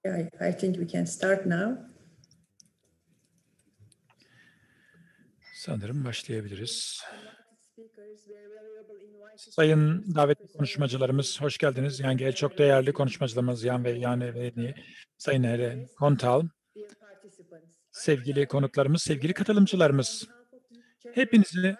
I think we can start now. Sanırım başlayabiliriz. Sayın davetli konuşmacılarımız, hoş geldiniz. Yani çok değerli konuşmacılarımız Yan ve Yane, Sayın Helen Kontal, sevgili konuklarımız, sevgili katılımcılarımız. Hepinizi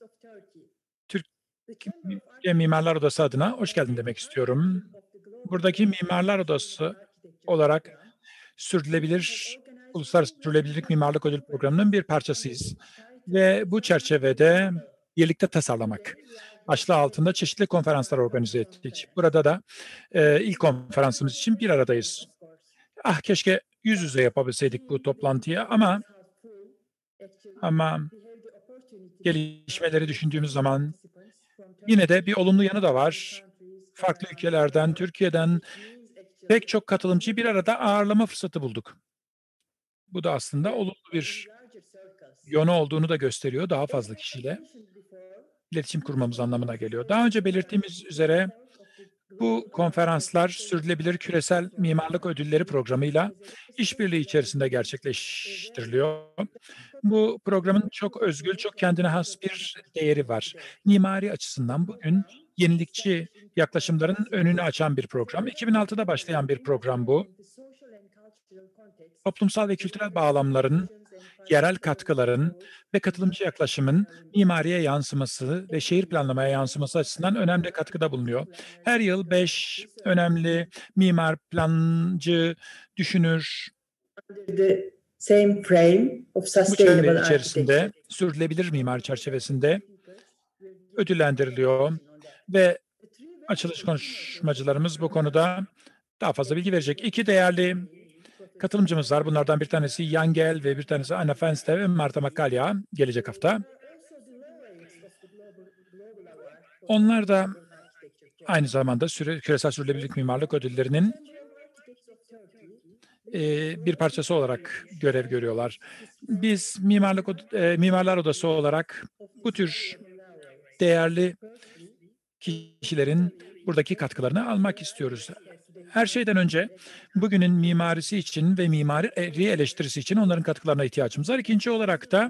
Türkiye Mimarlar Odası adına hoş geldin demek istiyorum. Buradaki Mimarlar Odası olarak Uluslararası Sürdürülebilirlik Mimarlık Ödül Programı'nın bir parçasıyız. Ve bu çerçevede birlikte tasarlamak başlığı altında çeşitli konferanslar organize ettik. Burada da ilk konferansımız için bir aradayız. Keşke yüz yüze yapabilseydik bu toplantıyı ama gelişmeleri düşündüğümüz zaman yine de bir olumlu yanı da var. Farklı ülkelerden, Türkiye'den pek çok katılımcıyı bir arada ağırlama fırsatı bulduk. Bu da aslında olumlu bir yönü olduğunu da gösteriyor. Daha fazla kişiyle iletişim kurmamız anlamına geliyor. Daha önce belirttiğimiz üzere bu konferanslar Sürdürülebilir Küresel Mimarlık Ödülleri programıyla işbirliği içerisinde gerçekleştiriliyor. Bu programın çok özgül, çok kendine has bir değeri var. Mimari açısından bugün yenilikçi yaklaşımların önünü açan bir program. 2006'da başlayan bir program bu. Toplumsal ve kültürel bağlamların, yerel katkıların ve katılımcı yaklaşımın mimariye yansıması ve şehir planlamaya yansıması açısından önemli katkıda bulunuyor. Her yıl 5 önemli mimar, plancı, düşünür, bu çerçeve içerisinde sürdürülebilir mimari çerçevesinde ödüllendiriliyor ve açılış konuşmacılarımız bu konuda daha fazla bilgi verecek. İki değerli katılımcımız var. Bunlardan bir tanesi Jan Gehl ve bir tanesi Anna Fenster ve Marta Makalya gelecek hafta. Onlar da aynı zamanda Küresel Sürdürülebilirlik Mimarlık Ödülleri'nin bir parçası olarak görev görüyorlar. Biz Mimarlar Odası olarak bu tür değerli kişilerin buradaki katkılarını almak istiyoruz. Her şeyden önce bugünün mimarisi için ve mimari eleştirisi için onların katkılarına ihtiyacımız var. İkinci olarak da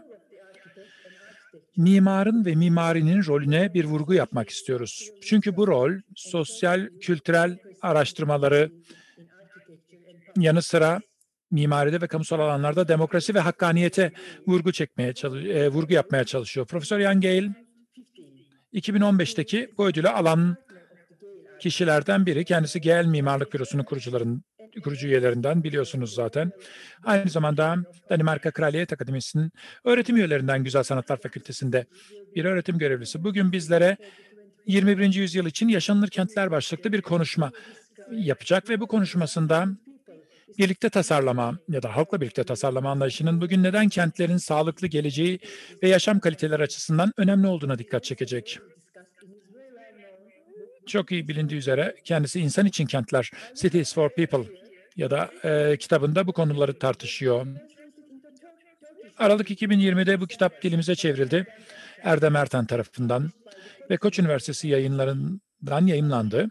mimarın ve mimarinin rolüne bir vurgu yapmak istiyoruz. Çünkü bu rol sosyal, kültürel araştırmaları yanı sıra mimaride ve kamusal alanlarda demokrasi ve hakkaniyete vurgu yapmaya çalışıyor. Profesör Jan Gehl 2015'teki bu ödülü alan kişilerden biri. Kendisi Gehl Mimarlık Bürosu'nun kurucu üyelerinden biliyorsunuz zaten. Aynı zamanda Danimarka Kraliyet Akademisi'nin öğretim üyelerinden Güzel Sanatlar Fakültesi'nde bir öğretim görevlisi. Bugün bizlere 21. yüzyıl için yaşanılır kentler başlıklı bir konuşma yapacak ve bu konuşmasında birlikte tasarlama ya da halkla birlikte tasarlama anlayışının bugün neden kentlerin sağlıklı geleceği ve yaşam kaliteleri açısından önemli olduğuna dikkat çekecek. Çok iyi bilindiği üzere kendisi insan için kentler, Cities for People ya da kitabında bu konuları tartışıyor. Aralık 2020'de bu kitap dilimize çevrildi. Erdem Ertan tarafından ve Koç Üniversitesi yayınlarından yayımlandı.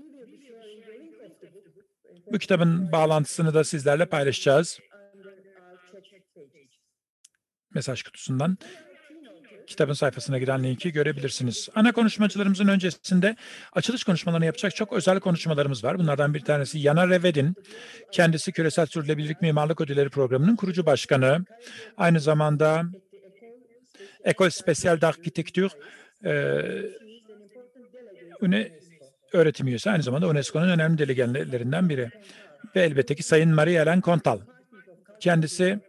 Bu kitabın bağlantısını da sizlerle paylaşacağız. Mesaj kutusundan kitabın sayfasına giden linki görebilirsiniz. Ana konuşmacılarımızın öncesinde açılış konuşmalarını yapacak çok özel konuşmalarımız var. Bunlardan bir tanesi Yana Revedin. Kendisi Küresel Sürdürülebilirlik Mimarlık Ödülleri Programı'nın kurucu başkanı. Aynı zamanda École Spéciale d'Architecture öğretim üyesi. Aynı zamanda UNESCO'nun önemli delegelerinden biri. Ve elbette ki Sayın Marie-Hélène Kontal. Kendisi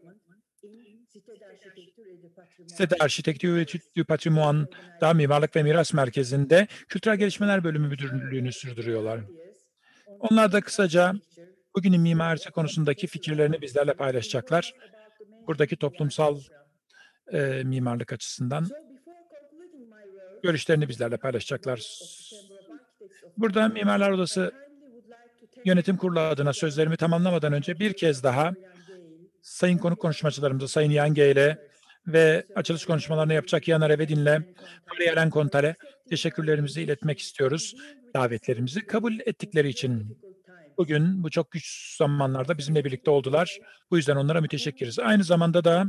Site d'Architecture et du Patrimoine'da Mimarlık ve Miras Merkezi'nde Kültürel Gelişmeler Bölümü Müdürlüğü'nü sürdürüyorlar. Onlar da kısaca bugünün mimarisi konusundaki fikirlerini bizlerle paylaşacaklar. Buradaki toplumsal mimarlık açısından görüşlerini bizlerle paylaşacaklar. Burada Mimarlar Odası Yönetim Kurulu adına sözlerimi tamamlamadan önce bir kez daha sayın konuşmacılarımıza, Sayın Jan Gehl'e ve açılış konuşmalarını yapacak Yana Revedin'le Marie-Hélène Kontal'e teşekkürlerimizi iletmek istiyoruz. Davetlerimizi kabul ettikleri için. bugün bu çok güç zamanlarda bizimle birlikte oldular. Bu yüzden onlara müteşekkiriz. Aynı zamanda da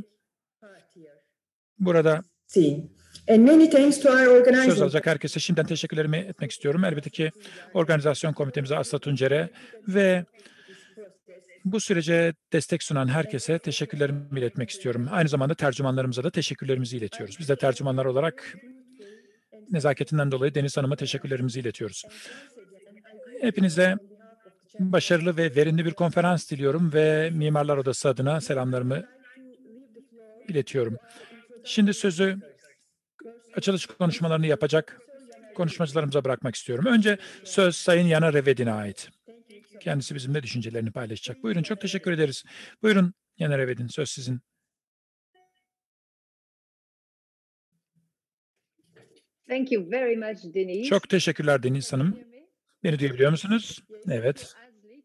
burada And many thanks to our söz organizing alacak herkese şimdiden teşekkürlerimi etmek istiyorum. Elbette ki organizasyon komitemize Aslı Tuncer'e ve bu sürece destek sunan herkese teşekkürlerimi iletmek istiyorum. Aynı zamanda tercümanlarımıza da teşekkürlerimizi iletiyoruz. Biz de tercümanlar olarak nezaketinden dolayı Deniz Hanım'a teşekkürlerimizi iletiyoruz. Hepinize başarılı ve verimli bir konferans diliyorum ve Mimarlar Odası adına selamlarımı iletiyorum. Şimdi sözü açılış konuşmalarını yapacak konuşmacılarımıza bırakmak istiyorum. Önce söz Sayın Yana Revedin'e ait. Kendisi bizimle düşüncelerini paylaşacak. Buyurun, çok teşekkür ederiz. Buyurun Yana Revedin, söz sizin. Thank you very much, Denise. Çok teşekkürler Deniz Hanım. Beni duyabiliyor musunuz? Evet.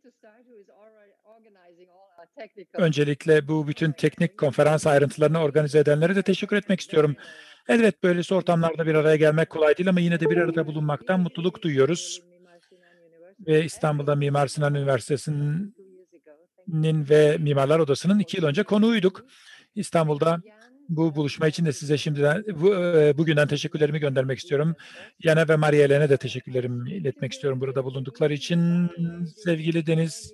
Öncelikle bu bütün teknik konferans ayrıntılarını organize edenlere de teşekkür etmek istiyorum. Evet, böylesi ortamlarda bir araya gelmek kolay değil ama yine de bir arada bulunmaktan mutluluk duyuyoruz. Ve İstanbul'da Mimar Sinan Üniversitesi'nin ve Mimarlar Odası'nın 2 yıl önce konuğuyduk. İstanbul'da bu buluşma için de size şimdiden bugünden teşekkürlerimi göndermek istiyorum. Yana ve Marielene de teşekkürlerimi iletmek istiyorum burada bulundukları için. Sevgili Deniz,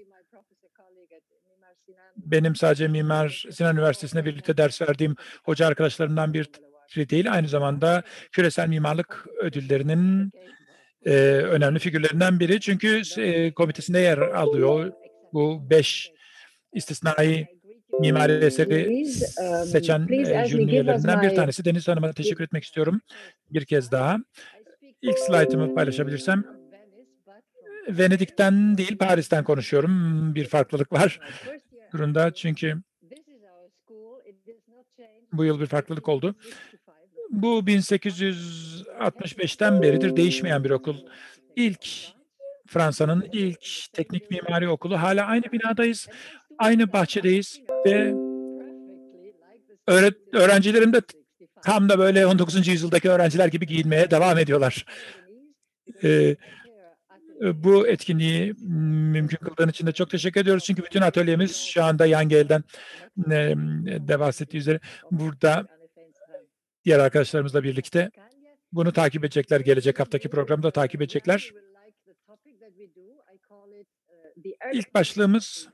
benim sadece Mimar Sinan Üniversitesi'nde birlikte ders verdiğim hoca arkadaşlarımdan biri değil, aynı zamanda küresel mimarlık ödüllerinin önemli figürlerinden biri. Çünkü komitesinde yer alıyor. Bu 5 istisnai mimari eseri seçen jüri üyelerinden bir tanesi. Deniz Hanım'a teşekkür etmek istiyorum bir kez daha. İlk slaytımı paylaşabilirsem. Venedik'ten değil, Paris'ten konuşuyorum. Bir farklılık var durumda çünkü bu yıl bir farklılık oldu. Bu 1865'ten beridir değişmeyen bir okul. Fransa'nın ilk teknik mimari okulu. Hala aynı binadayız, aynı bahçedeyiz ve öğrencilerim de tam da böyle 19. yüzyıldaki öğrenciler gibi giyinmeye devam ediyorlar. Bu etkinliği mümkün kıldığın için de çok teşekkür ediyoruz. Çünkü bütün atölyemiz şu anda Yangel'den de bahsettiği üzere burada diğer arkadaşlarımızla birlikte bunu takip edecekler. Gelecek haftaki programda takip edecekler. İlk başlığımız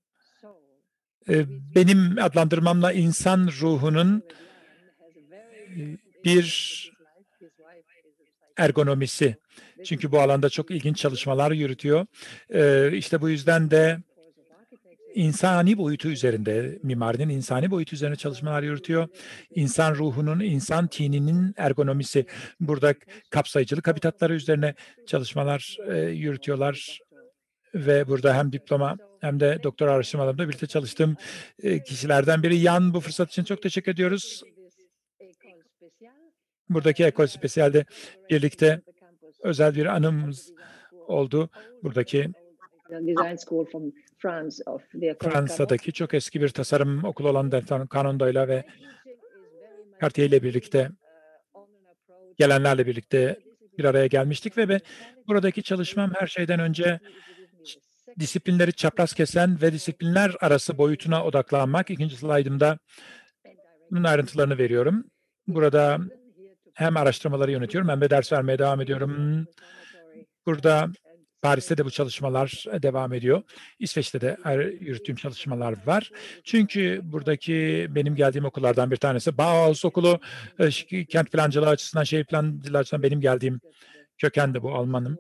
benim adlandırmamla insan ruhunun bir ergonomisi. Çünkü bu alanda çok ilginç çalışmalar yürütüyor. İşte bu yüzden de insani boyutu üzerinde, mimarinin insani boyutu üzerine çalışmalar yürütüyor. İnsan ruhunun, insan tininin ergonomisi. Burada kapsayıcılık habitatları üzerine çalışmalar yürütüyorlar. Ve burada hem diploma hem de doktora araştırmalarımda birlikte çalıştığım kişilerden biri. Yan, bu fırsat için çok teşekkür ediyoruz. Buradaki Ekol Spesial'de birlikte özel bir anımız oldu. Buradaki Fransa'daki çok eski bir tasarım okulu olan Delphine Canondo'yla ve Cartier ile birlikte gelenlerle birlikte bir araya gelmiştik ve buradaki çalışmam her şeyden önce disiplinleri çapraz kesen ve disiplinler arası boyutuna odaklanmak. İkinci slaydımda bunun ayrıntılarını veriyorum. Burada hem araştırmaları yönetiyorum hem de ders vermeye devam ediyorum. Burada Paris'te de bu çalışmalar devam ediyor. İsveç'te de yürüttüğüm çalışmalar var. Çünkü buradaki benim geldiğim okullardan bir tanesi Bauhaus Okulu. Kent plancılığı açısından, şehir plancılığı açısından benim geldiğim köken de bu, Almanım.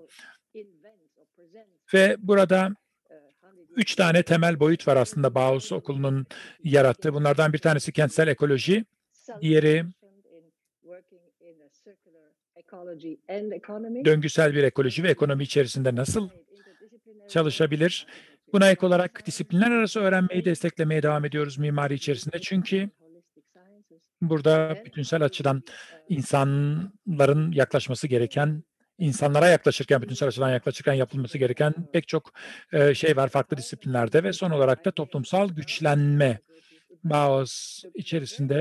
Ve burada 3 tane temel boyut var aslında Bauhaus Okulu'nun yarattığı. Bunlardan bir tanesi kentsel ekoloji, diğeri döngüsel bir ekoloji ve ekonomi içerisinde nasıl çalışabilir? Buna ek olarak disiplinler arası öğrenmeyi desteklemeye devam ediyoruz mimari içerisinde. Çünkü burada bütünsel açıdan insanların yaklaşması gereken, insanlara yaklaşırken, bütünsel açıdan yaklaşırken yapılması gereken pek çok şey var farklı disiplinlerde ve son olarak da toplumsal güçlenme. Bauhaus içerisinde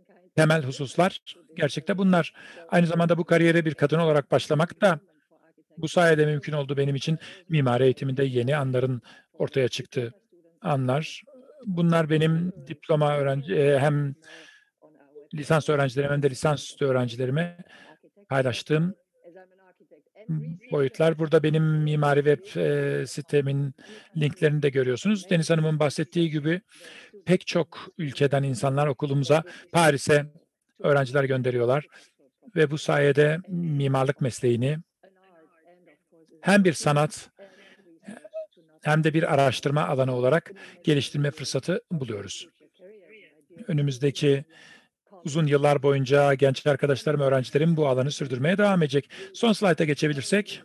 temel hususlar gerçekten bunlar. Aynı zamanda bu kariyere bir kadın olarak başlamak da Bu sayede mümkün oldu benim için mimari eğitiminde yeni anların ortaya çıktığı anlar. Bunlar benim diploma hem lisans öğrencilerime hem de lisansüstü öğrencilerime paylaştığım boyutlar. Burada benim mimari web sitemin linklerini de görüyorsunuz. Deniz Hanım'ın bahsettiği gibi pek çok ülkeden insanlar okulumuza, Paris'e öğrenciler gönderiyorlar ve bu sayede mimarlık mesleğini hem bir sanat hem de bir araştırma alanı olarak geliştirme fırsatı buluyoruz. Önümüzdeki uzun yıllar boyunca genç arkadaşlarım, öğrencilerim bu alanı sürdürmeye devam edecek. Son slayta geçebilirsek,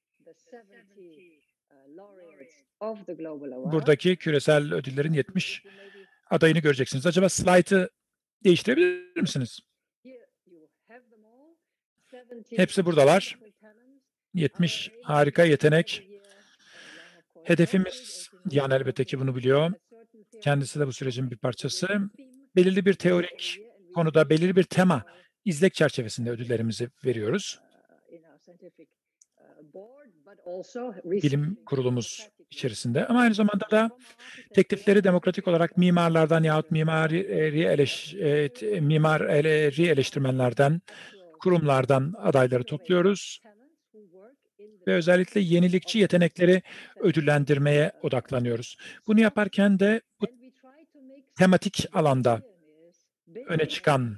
buradaki küresel ödüllerin 70 adayını göreceksiniz. Acaba slaytı değiştirebilir misiniz? Hepsi buradalar. 70 harika yetenek. Hedefimiz, yani elbette ki bunu biliyor, kendisi de bu sürecin bir parçası. Belirli bir teorik konuda, belirli bir tema, izlek çerçevesinde ödüllerimizi veriyoruz. Bilim kurulumuz içerisinde ama aynı zamanda da teklifleri demokratik olarak mimarlardan yahut mimari eleştirmenlerden, kurumlardan adayları topluyoruz ve özellikle yenilikçi yetenekleri ödüllendirmeye odaklanıyoruz. Bunu yaparken de bu tematik alanda öne çıkan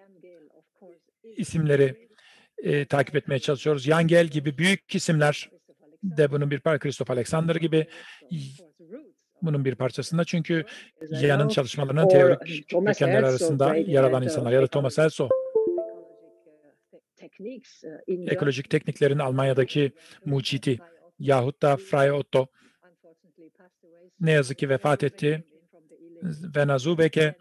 isimleri takip etmeye çalışıyoruz. Yangel gibi büyük isimler de bunun bir parçası, Christoph Alexander gibi bunun bir parçasında. Çünkü Yan'ın çalışmalarının teorik kökenleri arasında yer alan insanlar ya da Thomas Elso, ekolojik tekniklerin Almanya'daki mucidi yahut da Frei Otto ne yazık ki vefat etti. Werner Zubeke,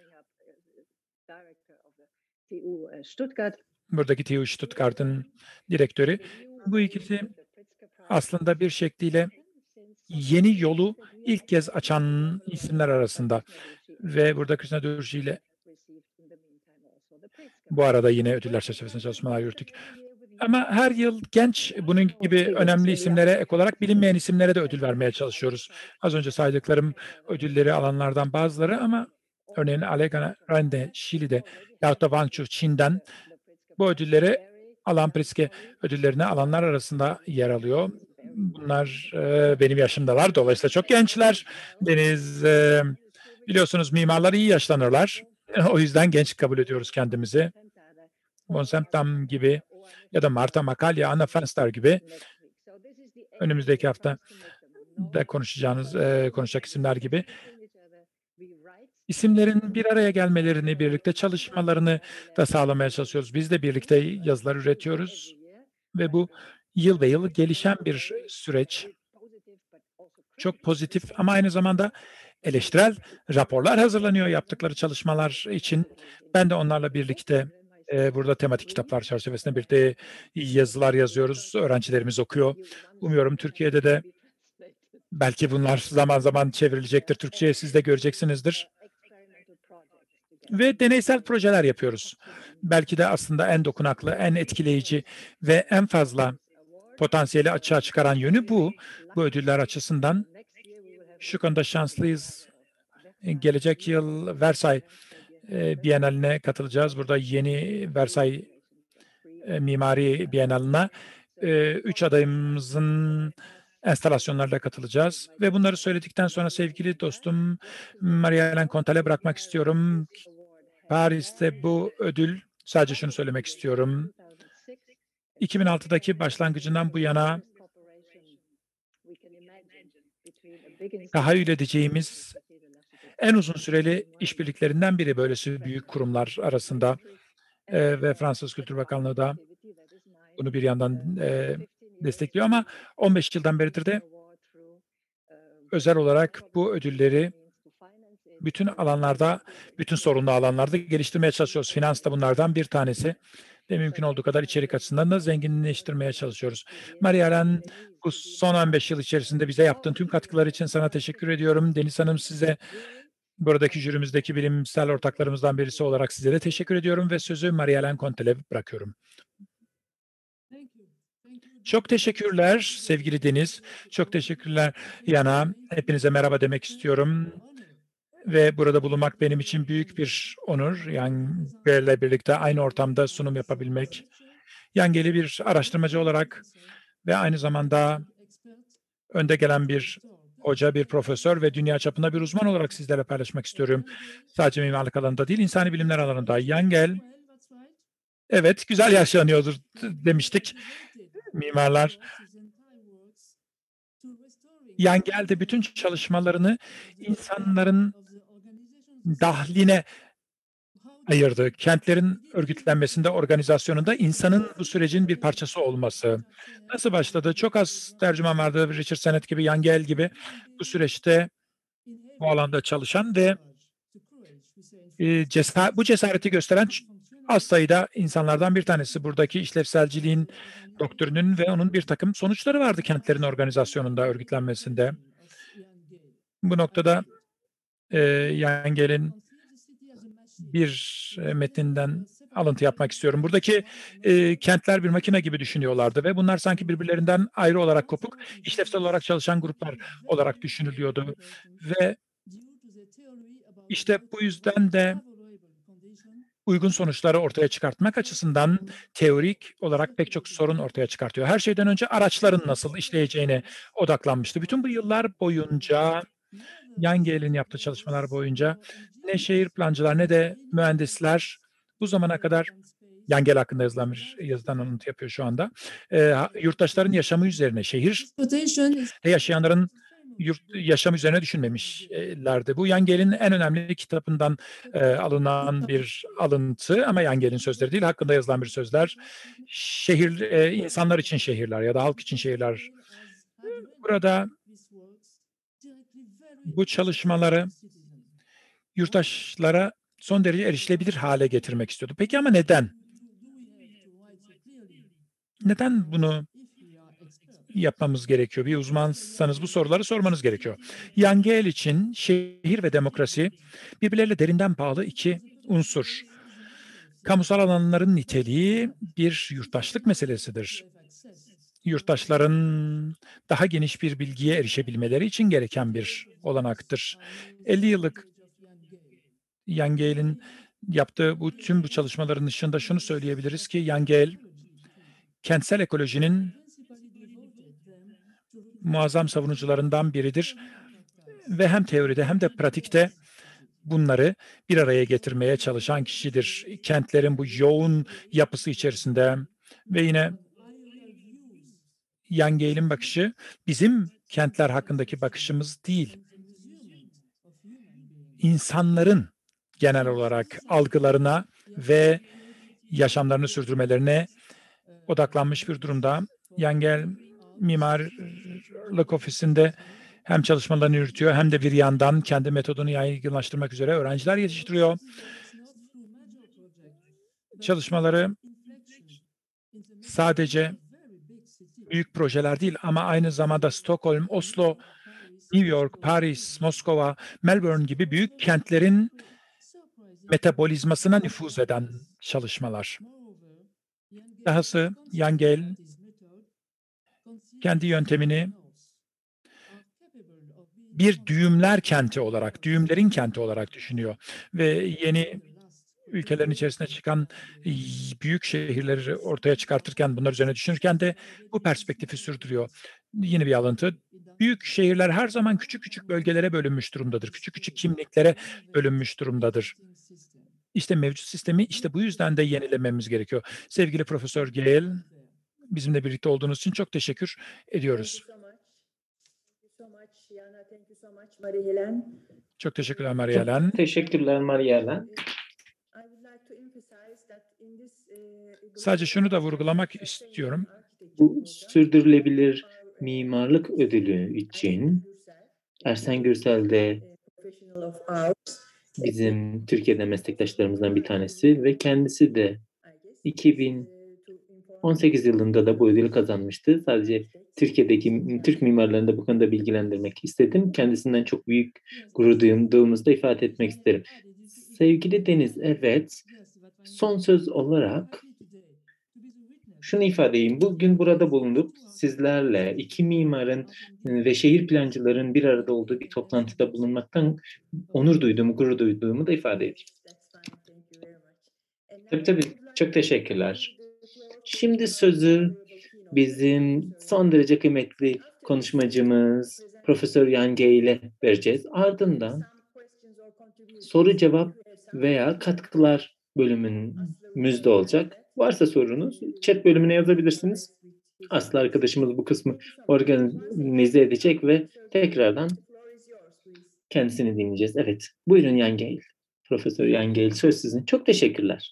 buradaki TU Stuttgart'ın direktörü. Bu ikisi aslında bir şekliyle yeni yolu ilk kez açan isimler arasında ve burada Krishna Durji ile bu arada yine ödüller çerçevesinde çalışmalar yürüttük. Ama her yıl genç bunun gibi önemli isimlere ek olarak bilinmeyen isimlere de ödül vermeye çalışıyoruz. Az önce saydıklarım ödülleri alanlardan bazıları ama örneğin Alexander Rande Şili'de yahut da Wang Chu Çin'den bu ödülleri alan Pritzker ödüllerini alanlar arasında yer alıyor. Bunlar benim yaşımdalar. Dolayısıyla çok gençler. Deniz, biliyorsunuz mimarlar iyi yaşlanırlar. O yüzden genç kabul ediyoruz kendimizi. Bonsemtam gibi ya da Marta Makalya, Anna Fenster gibi önümüzdeki hafta da konuşacak isimler gibi isimlerin bir araya gelmelerini, birlikte çalışmalarını da sağlamaya çalışıyoruz. Biz de birlikte yazılar üretiyoruz ve bu yıl ve yıl gelişen bir süreç. Çok pozitif ama aynı zamanda eleştirel raporlar hazırlanıyor yaptıkları çalışmalar için. Ben de onlarla birlikte burada tematik kitaplar çerçevesinde birlikte yazılar yazıyoruz. Öğrencilerimiz okuyor. Umuyorum Türkiye'de de belki bunlar zaman zaman çevrilecektir Türkçe'ye, siz de göreceksinizdir. Ve deneysel projeler yapıyoruz. Belki de aslında en dokunaklı, en etkileyici ve en fazla potansiyeli açığa çıkaran yönü bu. Bu ödüller açısından şu konuda şanslıyız. Gelecek yıl Versailles Biennaline katılacağız. Burada yeni Versailles Mimari Biennaline 3 adayımızın enstalasyonlarla katılacağız. Ve bunları söyledikten sonra sevgili dostum Marie-Hélène Contal'e bırakmak istiyorum. Paris'te bu ödül, sadece şunu söylemek istiyorum. 2006'daki başlangıcından bu yana tahayyül edeceğimiz en uzun süreli işbirliklerinden biri böylesi büyük kurumlar arasında ve Fransız Kültür Bakanlığı da bunu bir yandan destekliyor ama 15 yıldan beridir de özel olarak bu ödülleri bütün alanlarda, bütün sorunlu alanlarda geliştirmeye çalışıyoruz. Finans da bunlardan bir tanesi ve mümkün olduğu kadar içerik açısından da zenginleştirmeye çalışıyoruz. Marie-Hélène, bu son 15 yıl içerisinde bize yaptığın tüm katkılar için sana teşekkür ediyorum. Deniz Hanım, size buradaki jürimizdeki bilimsel ortaklarımızdan birisi olarak size de teşekkür ediyorum ve sözü Marie-Hélène Contal'e bırakıyorum. Çok teşekkürler sevgili Deniz. Çok teşekkürler Yana. Hepinize merhaba demek istiyorum. Ve burada bulunmak benim için büyük bir onur. Yangel'le birlikte aynı ortamda sunum yapabilmek. Yangel'i bir araştırmacı olarak ve aynı zamanda önde gelen bir hoca, bir profesör ve dünya çapında bir uzman olarak sizlerle paylaşmak istiyorum. Sadece mimarlık alanında değil, insani bilimler alanında. Yangel, evet güzel yaşlanıyordur demiştik mimarlar. Yangel de bütün çalışmalarını insanların dahline ayırdı. Kentlerin örgütlenmesinde, organizasyonunda insanın bu sürecin bir parçası olması. Nasıl başladı? Çok az tercüman vardı. Richard Sennett gibi, Yangel gibi bu süreçte bu alanda çalışan ve bu cesareti gösteren az sayıda insanlardan bir tanesi. Buradaki işlevselciliğin doktrininin ve onun bir takım sonuçları vardı kentlerin organizasyonunda, örgütlenmesinde. Bu noktada Yangel'in bir metinden alıntı yapmak istiyorum. Buradaki kentler bir makine gibi düşünüyorlardı ve bunlar sanki birbirlerinden ayrı olarak kopuk, işlevsel olarak çalışan gruplar olarak düşünülüyordu. Ve işte bu yüzden de uygun sonuçları ortaya çıkartmak açısından teorik olarak pek çok sorun ortaya çıkartıyor. Her şeyden önce araçların nasıl işleyeceğine odaklanmıştı. Bütün bu yıllar boyunca, Yangel'in yaptığı çalışmalar boyunca ne şehir plancılar ne de mühendisler bu zamana kadar Yangel hakkında yazılan bir yazıdan alıntı yapıyor şu anda. Yurttaşların yaşamı üzerine, şehirde yaşayanların yaşam üzerine düşünmemişlerdi. Bu Yangel'in en önemli kitabından alınan bir alıntı ama Yangel'in sözleri değil, hakkında yazılan bir sözler. İnsanlar için şehirler ya da halk için şehirler. Burada bu çalışmaları yurttaşlara son derece erişilebilir hale getirmek istiyordu. Peki ama neden? Neden bunu yapmamız gerekiyor? Bir uzmansanız bu soruları sormanız gerekiyor. Yangel için şehir ve demokrasi birbirleriyle derinden bağlı iki unsur. Kamusal alanların niteliği bir yurttaşlık meselesidir. Yurttaşların daha geniş bir bilgiye erişebilmeleri için gereken bir olanaktır. 50 yıllık Yangel'in yaptığı tüm bu çalışmaların dışında şunu söyleyebiliriz ki Yangel kentsel ekolojinin muazzam savunucularından biridir ve hem teoride hem de pratikte bunları bir araya getirmeye çalışan kişidir. Kentlerin bu yoğun yapısı içerisinde ve yine Yangel'in bakışı bizim kentler hakkındaki bakışımız değil. İnsanların genel olarak algılarına ve yaşamlarını sürdürmelerine odaklanmış bir durumda. Yangel mimarlık ofisinde hem çalışmalarını yürütüyor hem de bir yandan kendi metodunu yaygınlaştırmak üzere öğrenciler yetiştiriyor. Çalışmaları sadece büyük projeler değil ama aynı zamanda Stockholm, Oslo, New York, Paris, Moskova, Melbourne gibi büyük kentlerin metabolizmasına nüfuz eden çalışmalar. Dahası Yangel kendi yöntemini bir düğümler kenti olarak, düğümlerin kenti olarak düşünüyor ve yeni ülkelerin içerisine çıkan büyük şehirleri ortaya çıkartırken, bunlar üzerine düşünürken de bu perspektifi sürdürüyor. Yeni bir alıntı. Büyük şehirler her zaman küçük küçük bölgelere bölünmüş durumdadır. Küçük küçük kimliklere bölünmüş durumdadır. İşte mevcut sistemi işte bu yüzden de yenilememiz gerekiyor. Sevgili Profesör Gale, bizimle birlikte olduğunuz için çok teşekkür ediyoruz. Çok teşekkürler Maria Helen. Teşekkürler Maria Helen. Sadece şunu da vurgulamak istiyorum. Bu sürdürülebilir mimarlık ödülü için Ersen Gürsel de bizim Türkiye'de meslektaşlarımızdan bir tanesi ve kendisi de 2018 yılında da bu ödülü kazanmıştı. Sadece Türkiye'deki Türk mimarlarını da bu konuda bilgilendirmek istedim. Kendisinden çok büyük gurur duyduğumuzu da ifade etmek isterim. Sevgili Deniz, evet, son söz olarak şunu ifade edeyim. Bugün burada bulunup sizlerle iki mimarın ve şehir plancıların bir arada olduğu bir toplantıda bulunmaktan onur duyduğumu, gurur duyduğumu da ifade edeyim. Tabii. Çok teşekkürler. Şimdi sözü bizim son derece kıymetli konuşmacımız Profesör Yange ile vereceğiz. Ardından soru cevap veya katkılar bölümümüz de olacak. Varsa sorunuz chat bölümüne yazabilirsiniz. Aslı arkadaşımız bu kısmı organize edecek ve tekrardan kendisini dinleyeceğiz. Evet, buyurun Yangeil. Profesör Yangeil, söz sizin. Çok teşekkürler.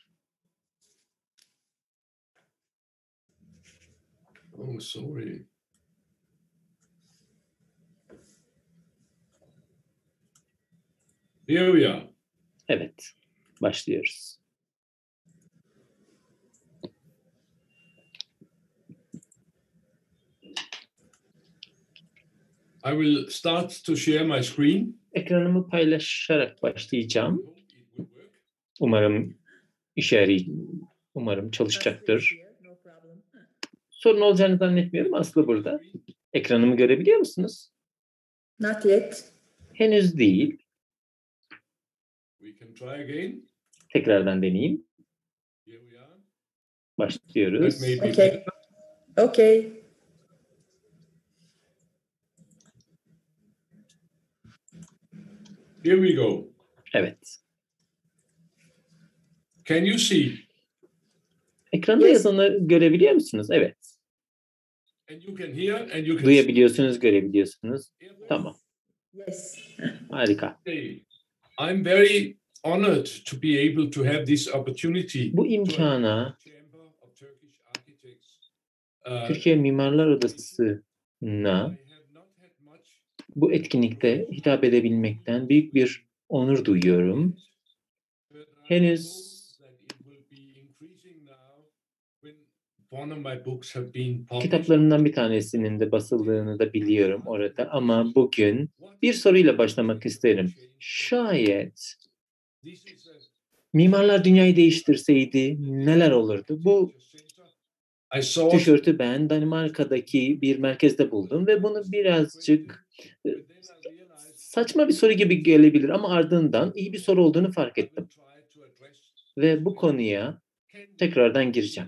Oh, sorry. Here we are. Evet, başlıyoruz. I will start to share my screen. Ekranımı paylaşarak başlayacağım. Umarım umarım çalışacaktır. Sorun olacağını zannetmiyorum. Aslı burada. Ekranımı görebiliyor musunuz? Not yet. Henüz değil. We can try again. Tekrardan deneyeyim. Here we are. Başlıyoruz. That may be Okay. better. Okay. Here we go. Evet. Can you see? Ekranda Yes. yazanı görebiliyor musunuz? Evet. And you can hear and you can see. Duyabiliyorsunuz, görebiliyorsunuz. Tamam. Yes. Harika. Okay. I'm very honored to be able to have this opportunity. Bu imkana Chamber of Turkish Architects. Türkiye Mimarlar Odası'na I have not had much bu etkinlikte hitap edebilmekten büyük bir onur duyuyorum. but I Henüz hope that it will be increasing now when one of my books have been published. Kitaplarımdan bir tanesinin de basıldığını da biliyorum orada ama bugün bir soruyla başlamak isterim. Şayet This is a mimarlar dünyayı değiştirseydi neler olurdu? Bu I saw tişörtü ben Danimarka'daki bir merkezde buldum ve bunu birazcık saçma bir soru gibi gelebilir ama ardından iyi bir soru olduğunu fark ettim. Ve bu konuya tekrardan gireceğim.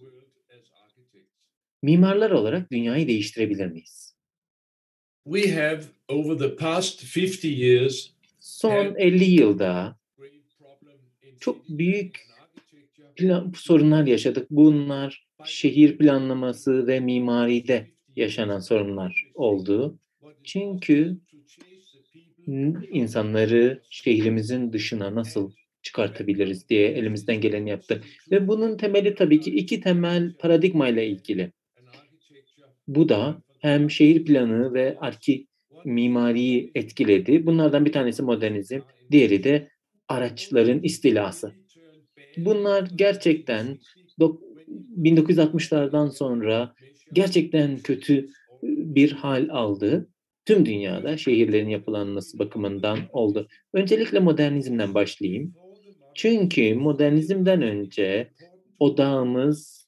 Mimarlar olarak dünyayı değiştirebilir miyiz? We have over the past 50 years Son 50 yılda çok büyük sorunlar yaşadık. Bunlar şehir planlaması ve mimaride yaşanan sorunlar oldu. Çünkü insanları şehrimizin dışına nasıl çıkartabiliriz diye elimizden geleni yaptık. Ve bunun temeli tabii ki iki temel paradigma ile ilgili. Bu da hem şehir planı ve mimariyi etkiledi. Bunlardan bir tanesi modernizm, diğeri de araçların istilası. Bunlar gerçekten 1960'lardan sonra gerçekten kötü bir hal aldı. Tüm dünyada şehirlerin yapılanması bakımından oldu. Öncelikle modernizmden başlayayım. Çünkü modernizmden önce odağımız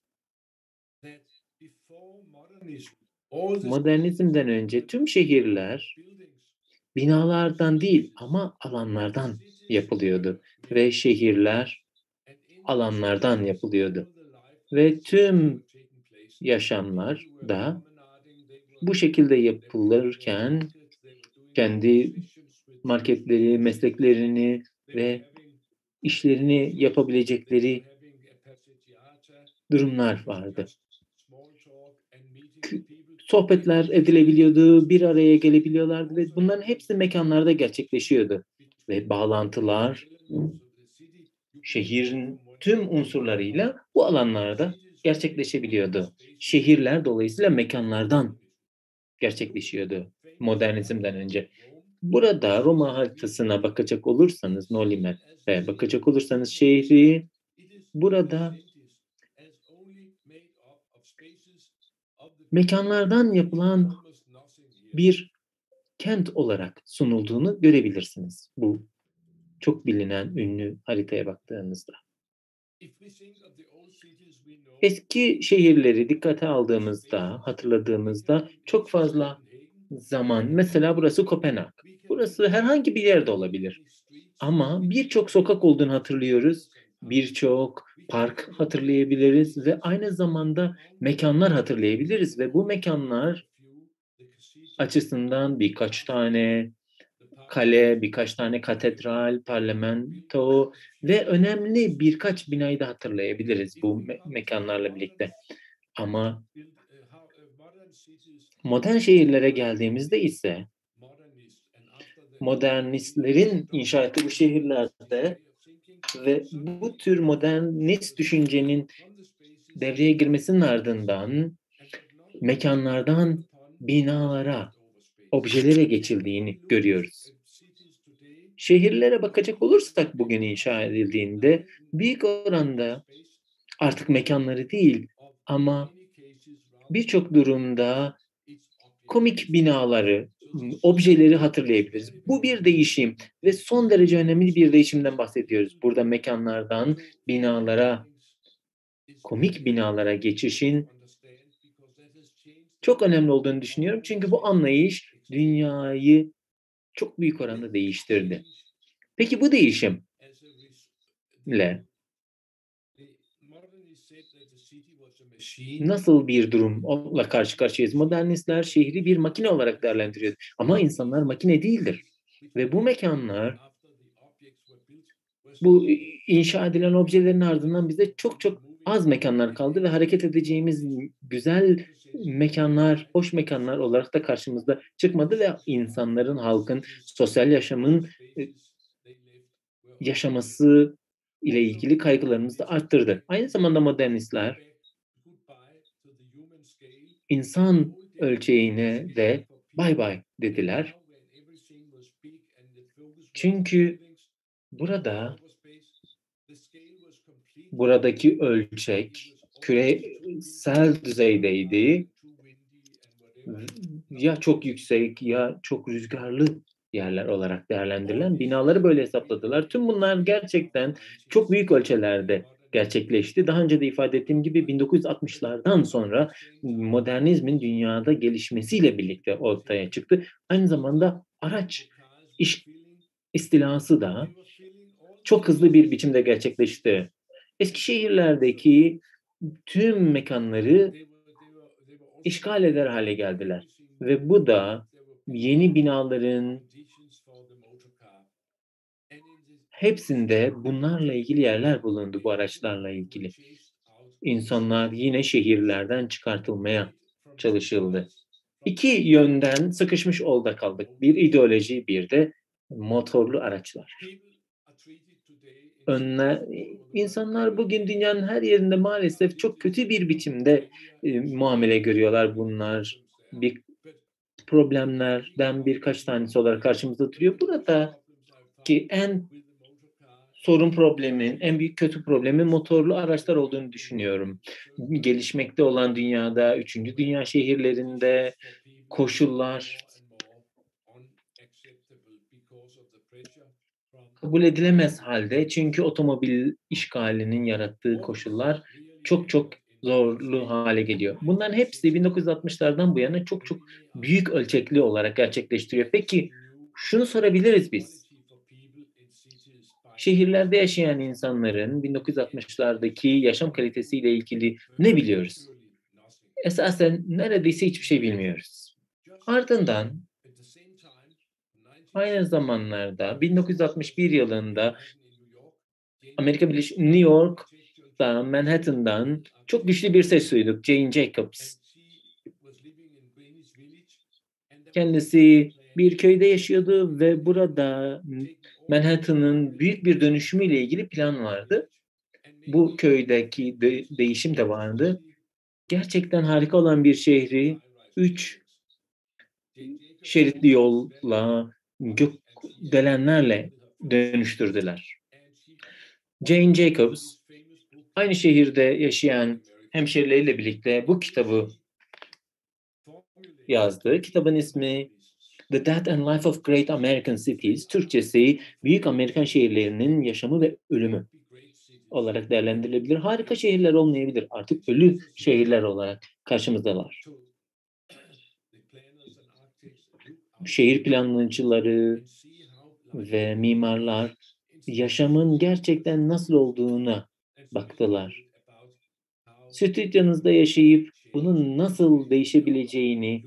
modernizmden önce tüm şehirler binalardan değil ama alanlardan yapılıyordu. Ve şehirler alanlardan yapılıyordu. Ve tüm yaşamlar da bu şekilde yapılırken kendi marketleri, mesleklerini ve işlerini yapabilecekleri durumlar vardı. Sohbetler edilebiliyordu, bir araya gelebiliyorlardı ve bunların hepsi mekanlarda gerçekleşiyordu. Ve bağlantılar şehrin tüm unsurlarıyla bu alanlarda gerçekleşebiliyordu. Şehirler dolayısıyla mekanlardan gerçekleşiyordu modernizmden önce. Burada Roma haritasına bakacak olursanız, Nolimer'e bakacak olursanız şehri burada mekanlardan yapılan bir kent olarak sunulduğunu görebilirsiniz. Bu çok bilinen ünlü haritaya baktığınızda. Eski şehirleri dikkate aldığımızda, hatırladığımızda çok fazla zaman, mesela burası Kopenhag. Burası herhangi bir yerde olabilir. Ama birçok sokak olduğunu hatırlıyoruz. Birçok park hatırlayabiliriz ve aynı zamanda mekanlar hatırlayabiliriz ve bu mekanlar açısından birkaç tane kale, birkaç tane katedral, parlamento ve önemli birkaç binayı da hatırlayabiliriz bu mekanlarla birlikte. Ama modern şehirlere geldiğimizde ise modernistlerin inşa ettiği bu şehirlerde ve bu tür modernist düşüncenin devreye girmesinin ardından mekanlardan binalara, objelere geçildiğini görüyoruz. Şehirlere bakacak olursak bugün inşa edildiğinde büyük oranda artık mekanları değil ama birçok durumda komik binaları, objeleri hatırlayabiliriz. Bu bir değişim ve son derece önemli bir değişimden bahsediyoruz. Burada mekanlardan binalara, komik binalara geçişin çok önemli olduğunu düşünüyorum. Çünkü bu anlayış dünyayı çok büyük oranda değiştirdi. Peki bu değişimle nasıl bir durumla karşı karşıyayız? Modernistler şehri bir makine olarak değerlendiriyor. Ama insanlar makine değildir. Ve bu mekanlar, bu inşa edilen objelerin ardından bize çok çok az mekanlar kaldı ve hareket edeceğimiz güzel mekanlar, hoş mekanlar olarak da karşımızda çıkmadı ve insanların, halkın, sosyal yaşamın yaşaması ile ilgili kaygılarımızı da arttırdı. Aynı zamanda modernistler insan ölçeğine de bay bay dediler. Çünkü buradaki ölçek küresel düzeydeydi. Ya çok yüksek ya çok rüzgarlı yerler olarak değerlendirilen binaları böyle hesapladılar. Tüm bunlar gerçekten çok büyük ölçülerde gerçekleşti. Daha önce de ifade ettiğim gibi 1960'lardan sonra modernizmin dünyada gelişmesiyle birlikte ortaya çıktı. Aynı zamanda araç istilası da çok hızlı bir biçimde gerçekleşti. Eski şehirlerdeki tüm mekanları işgal eder hale geldiler. Ve bu da yeni binaların hepsinde bunlarla ilgili yerler bulundu, bu araçlarla ilgili. İnsanlar yine şehirlerden çıkartılmaya çalışıldı. İki yönden sıkışmış olda kaldık. Bir ideoloji, bir de motorlu araçlar. İnsanlar bugün dünyanın her yerinde maalesef çok kötü bir biçimde muamele görüyorlar bunlar. Bir problemlerden birkaç tanesi olarak karşımızda duruyor. Buradaki en sorun problemin, en büyük kötü problemin motorlu araçlar olduğunu düşünüyorum. Gelişmekte olan dünyada, 3. dünya şehirlerinde koşullar kabul edilemez halde, çünkü otomobil işgalinin yarattığı koşullar çok çok zorlu hale geliyor. Bunların hepsi 1960'lardan bu yana çok çok büyük ölçekli olarak gerçekleştiriyor. Peki şunu sorabiliriz biz. Şehirlerde yaşayan insanların 1960'lardaki yaşam kalitesiyle ilgili ne biliyoruz? Esasen neredeyse hiçbir şey bilmiyoruz. Ardından aynı zamanlarda 1961 yılında New York'ta, Manhattan'dan çok güçlü bir ses duyduk. Jane Jacobs. Kendisi bir köyde yaşıyordu ve burada Manhattan'ın büyük bir dönüşümüyle ilgili plan vardı. Bu köydeki değişim de vardı. Gerçekten harika olan bir şehri 3 şeritli yolla, gökdelenlerle dönüştürdüler. Jane Jacobs aynı şehirde yaşayan hemşerileriyle birlikte bu kitabı yazdı. Kitabın ismi The Death and Life of Great American Cities, Türkçesi Büyük Amerikan Şehirlerinin Yaşamı ve Ölümü. olarak değerlendirilebilir. Harika şehirler olmayabilir. Artık ölü şehirler olarak karşımızdalar. Şehir planlayıcıları ve mimarlar yaşamın gerçekten nasıl olduğuna baktılar. Stüdyonuzda yaşayıp bunun nasıl değişebileceğini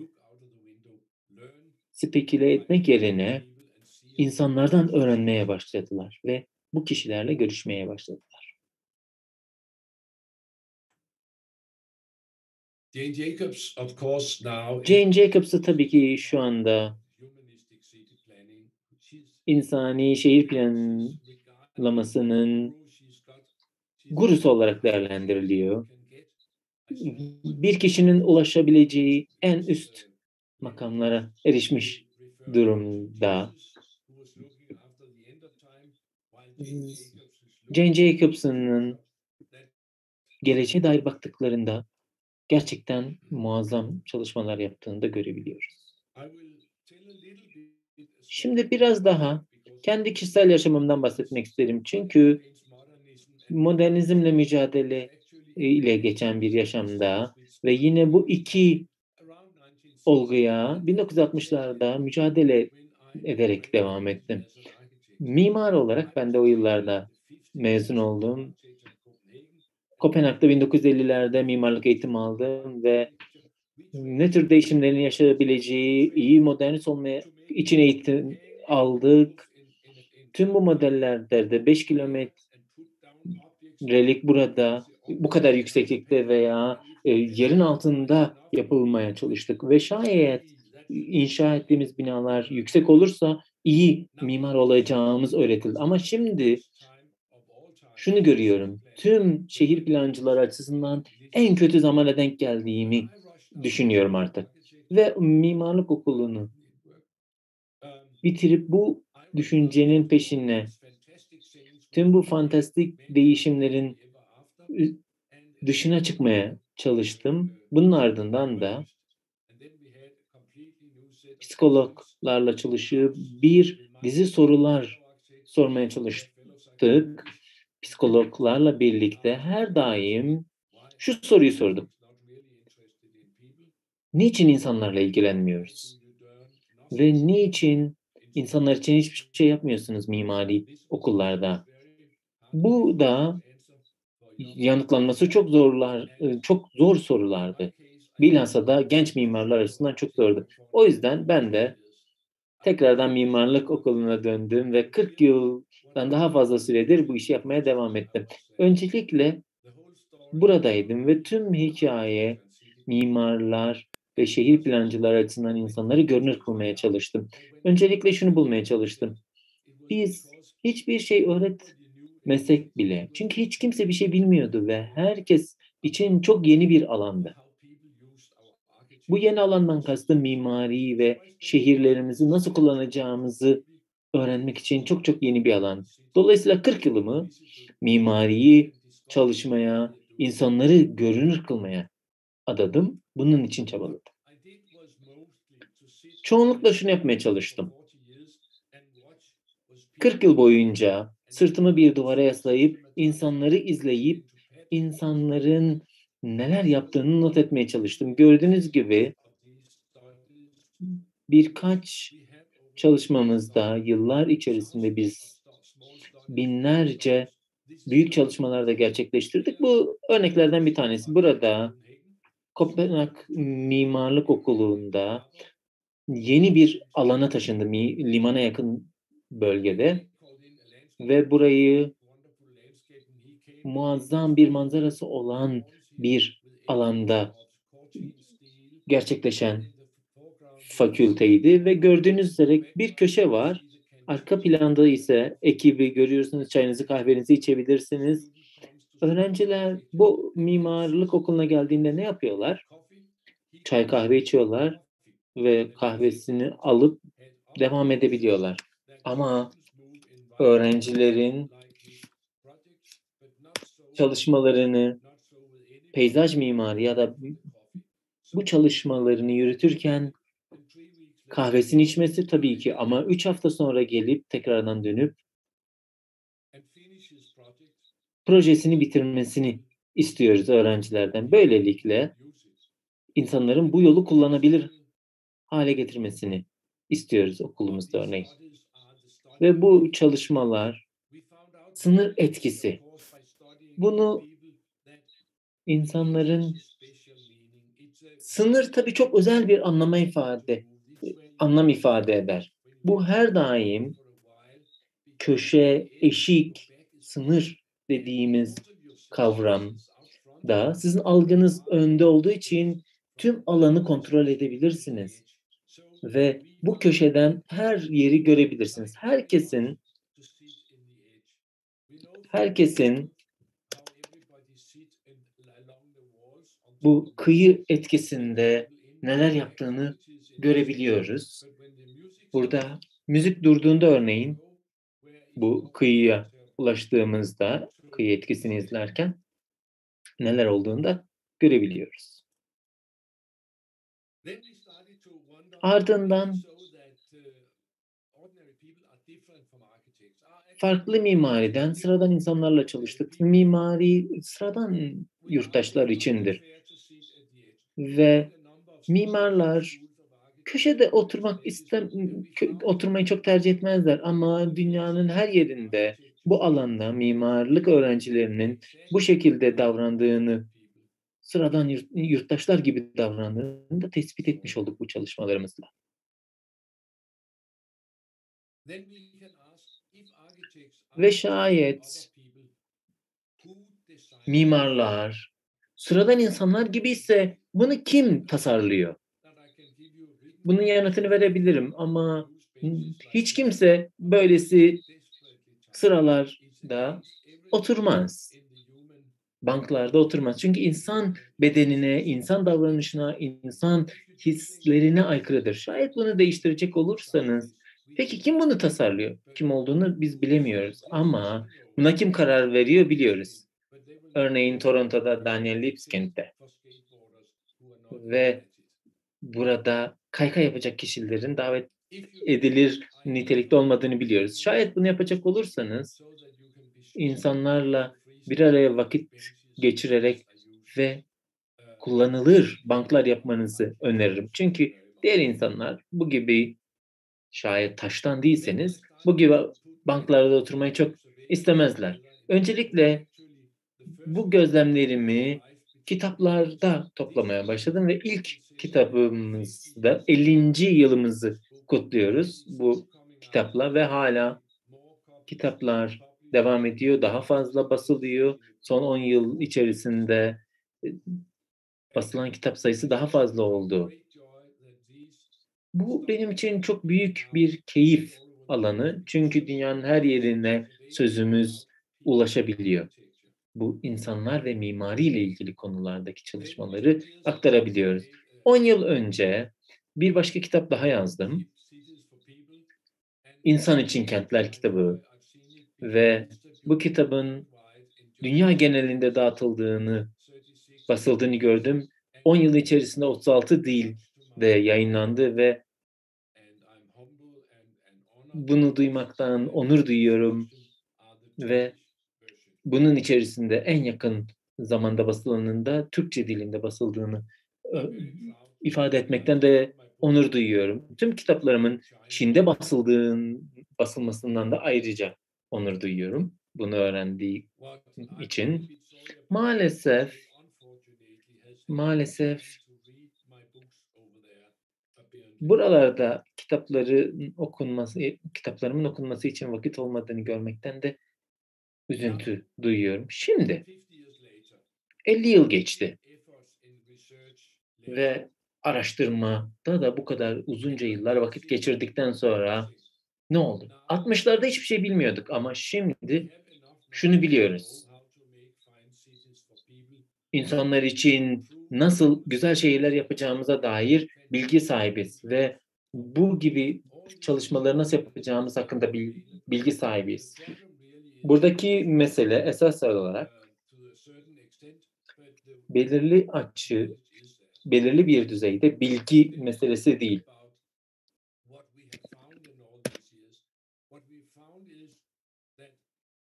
speküle etmek yerine insanlardan öğrenmeye başladılar ve bu kişilerle görüşmeye başladılar. Jane Jacobs, of course, now Jane Jacobs'ı tabii ki şu anda insani şehir planlamasının gurusu olarak değerlendiriliyor. Bir kişinin ulaşabileceği en üst makamlara erişmiş durumda. Jane Jacobs'ın geleceğe dair baktıklarında gerçekten muazzam çalışmalar yaptığını da görebiliyoruz. Şimdi biraz daha kendi kişisel yaşamımdan bahsetmek isterim. Çünkü modernizmle mücadele ile geçen bir yaşamda ve yine bu iki olguya 1960'larda mücadele ederek devam ettim. Mimar olarak ben de o yıllarda mezun oldum. Kopenhag'da 1950'lerde mimarlık eğitimi aldım ve ne tür değişimlerin yaşayabileceği, iyi modernist olmaya için eğitim aldık. Tüm bu modellerde de 5 kilometrelik burada bu kadar yükseklikte veya yerin altında yapılmaya çalıştık ve şayet inşa ettiğimiz binalar yüksek olursa iyi mimar olacağımız öğretildi. Ama şimdi şunu görüyorum. Tüm şehir plancıları açısından en kötü zamana denk geldiğimi düşünüyorum artık. Ve mimarlık okulunu bitirip bu düşüncenin peşine tüm bu fantastik değişimlerin dışına çıkmaya çalıştım. Bunun ardından da psikologlarla çalışıp bir dizi sorular sormaya çalıştık. Psikologlarla birlikte her daim şu soruyu sordum. Niçin insanlarla ilgilenmiyoruz? Ve niçin insanlar için hiçbir şey yapmıyorsunuz mimari okullarda? Bu da yanıtlanması çok zor sorulardı. Bilhassa da genç mimarlar açısından çok zordu. O yüzden ben de tekrardan mimarlık okuluna döndüm ve 40 yıldan daha fazla süredir bu işi yapmaya devam ettim. Öncelikle buradaydım ve tüm hikaye mimarlar ve şehir plancılar açısından insanları görünür kılmaya çalıştım. Öncelikle şunu bulmaya çalıştım. Biz hiçbir şey öğretmesek bile, çünkü hiç kimse bir şey bilmiyordu ve herkes için çok yeni bir alandı. Bu yeni alandan kastım mimari ve şehirlerimizi nasıl kullanacağımızı öğrenmek için çok çok yeni bir alan. Dolayısıyla 40 yılımı mimariyi çalışmaya, insanları görünür kılmaya adadım. Bunun için çabaladım. Çoğunlukla şunu yapmaya çalıştım. 40 yıl boyunca sırtımı bir duvara yaslayıp, insanları izleyip, insanların neler yaptığını not etmeye çalıştım. Gördüğünüz gibi birkaç çalışmamızda yıllar içerisinde biz binlerce büyük çalışmalar da gerçekleştirdik. Bu örneklerden bir tanesi. Burada Kopenhag Mimarlık Okulu'nda yeni bir alana taşındım, limana yakın bölgede ve burayı muazzam bir manzarası olan bir alanda gerçekleşen fakülteydi ve gördüğünüz üzere bir köşe var. Arka planda ise ekibi görüyorsunuz, çayınızı kahvenizi içebilirsiniz. Öğrenciler bu mimarlık okuluna geldiğinde ne yapıyorlar? Çay kahve içiyorlar ve kahvesini alıp devam edebiliyorlar. Ama öğrencilerin çalışmalarını, peyzaj mimarı ya da bu çalışmalarını yürütürken kahvesini içmesi tabii ki, ama 3 hafta sonra gelip tekrardan dönüp projesini bitirmesini istiyoruz öğrencilerden. Böylelikle insanların bu yolu kullanabilir hale getirmesini istiyoruz okulumuzda örneğin. Ve bu çalışmalar sınır etkisi. Bunu insanların sınır tabii çok özel bir anlam ifade eder. Bu her daim köşe, eşik, sınır dediğimiz kavramda sizin algınız önde olduğu için tüm alanı kontrol edebilirsiniz. Ve bu köşeden her yeri görebilirsiniz. Herkesin bu kıyı etkisinde neler yaptığını görebiliyoruz. Burada müzik durduğunda örneğin bu kıyıya ulaştığımızda kıyı etkisini izlerken neler olduğunu da görebiliyoruz. Ardından farklı mimariden sıradan insanlarla çalıştık. Mimari sıradan yurttaşlar içindir. Ve mimarlar köşede oturmayı çok tercih etmezler ama dünyanın her yerinde bu alanda mimarlık öğrencilerinin bu şekilde davrandığını, sıradan yurttaşlar gibi davrandığını da tespit etmiş olduk bu çalışmalarımızla. Ve şayet mimarlar sıradan insanlar gibiyse bunu kim tasarlıyor? Bunun yanıtını verebilirim ama hiç kimse böylesi sıralarda oturmaz. Banklarda oturmaz. Çünkü insan bedenine, insan davranışına, insan hislerine aykırıdır. Şayet bunu değiştirecek olursanız, peki kim bunu tasarlıyor? Kim olduğunu biz bilemiyoruz ama buna kim karar veriyor biliyoruz. Örneğin Toronto'da Daniel Lipskind'de ve burada kaykay yapacak kişilerin davet edilir nitelikte olmadığını biliyoruz. Şayet bunu yapacak olursanız insanlarla bir araya vakit geçirerek ve kullanılır banklar yapmanızı öneririm. Çünkü diğer insanlar bu gibi şayet taştan değilseniz bu gibi banklarda oturmayı çok istemezler. Öncelikle bu gözlemlerimi kitaplarda toplamaya başladım ve ilk kitabımızda 50. yılımızı kutluyoruz bu kitapla ve hala kitaplar devam ediyor, daha fazla basılıyor. Son 10 yıl içerisinde basılan kitap sayısı daha fazla oldu. Bu benim için çok büyük bir keyif alanı. Çünkü dünyanın her yerine sözümüz ulaşabiliyor. Bu insanlar ve mimari ile ilgili konulardaki çalışmaları aktarabiliyoruz. 10 yıl önce bir başka kitap daha yazdım. İnsan için Kentler kitabı ve bu kitabın dünya genelinde basıldığını gördüm. 10 yıl içerisinde 36 dilde yayınlandı ve bunu duymaktan onur duyuyorum ve bunun içerisinde en yakın zamanda basılanın da Türkçe dilinde basıldığını ifade etmekten de onur duyuyorum. Tüm kitaplarımın Çin'de basılmasından da ayrıca onur duyuyorum. Bunu öğrendiğim için. Maalesef buralarda kitaplarımın okunması için vakit olmadığını görmekten de üzüntü duyuyorum. Şimdi 50 yıl geçti ve araştırmada da bu kadar uzunca yıllar vakit geçirdikten sonra ne oldu? 60'larda hiçbir şey bilmiyorduk ama şimdi şunu biliyoruz. İnsanlar için nasıl güzel şeyler yapacağımıza dair bilgi sahibiz ve bu gibi çalışmaları nasıl yapacağımız hakkında bilgi sahibiz. Buradaki mesele esas olarak belirli bir düzeyde bilgi meselesi değil.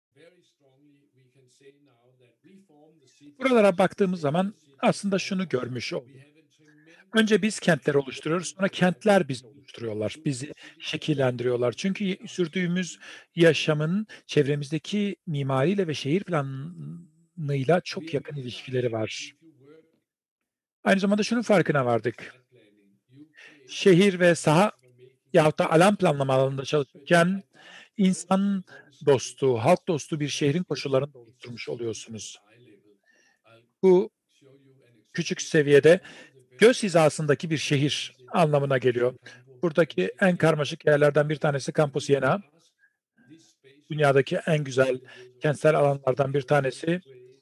Buralara baktığımız zaman aslında şunu görmüş olduk. Önce biz kentleri oluşturuyoruz, sonra kentler bizi oluşturuyorlar, bizi şekillendiriyorlar. Çünkü sürdüğümüz yaşamın çevremizdeki mimariyle ve şehir planıyla çok yakın ilişkileri var. Aynı zamanda şunun farkına vardık. Şehir ve saha yahut da alan planlama alanında çalışırken insan dostu, halk dostu bir şehrin koşullarını da oluşturmuş oluyorsunuz. Bu küçük seviyede göz hizasındaki bir şehir anlamına geliyor. Buradaki en karmaşık yerlerden bir tanesi Campus Siena. Dünyadaki en güzel kentsel alanlardan bir tanesi.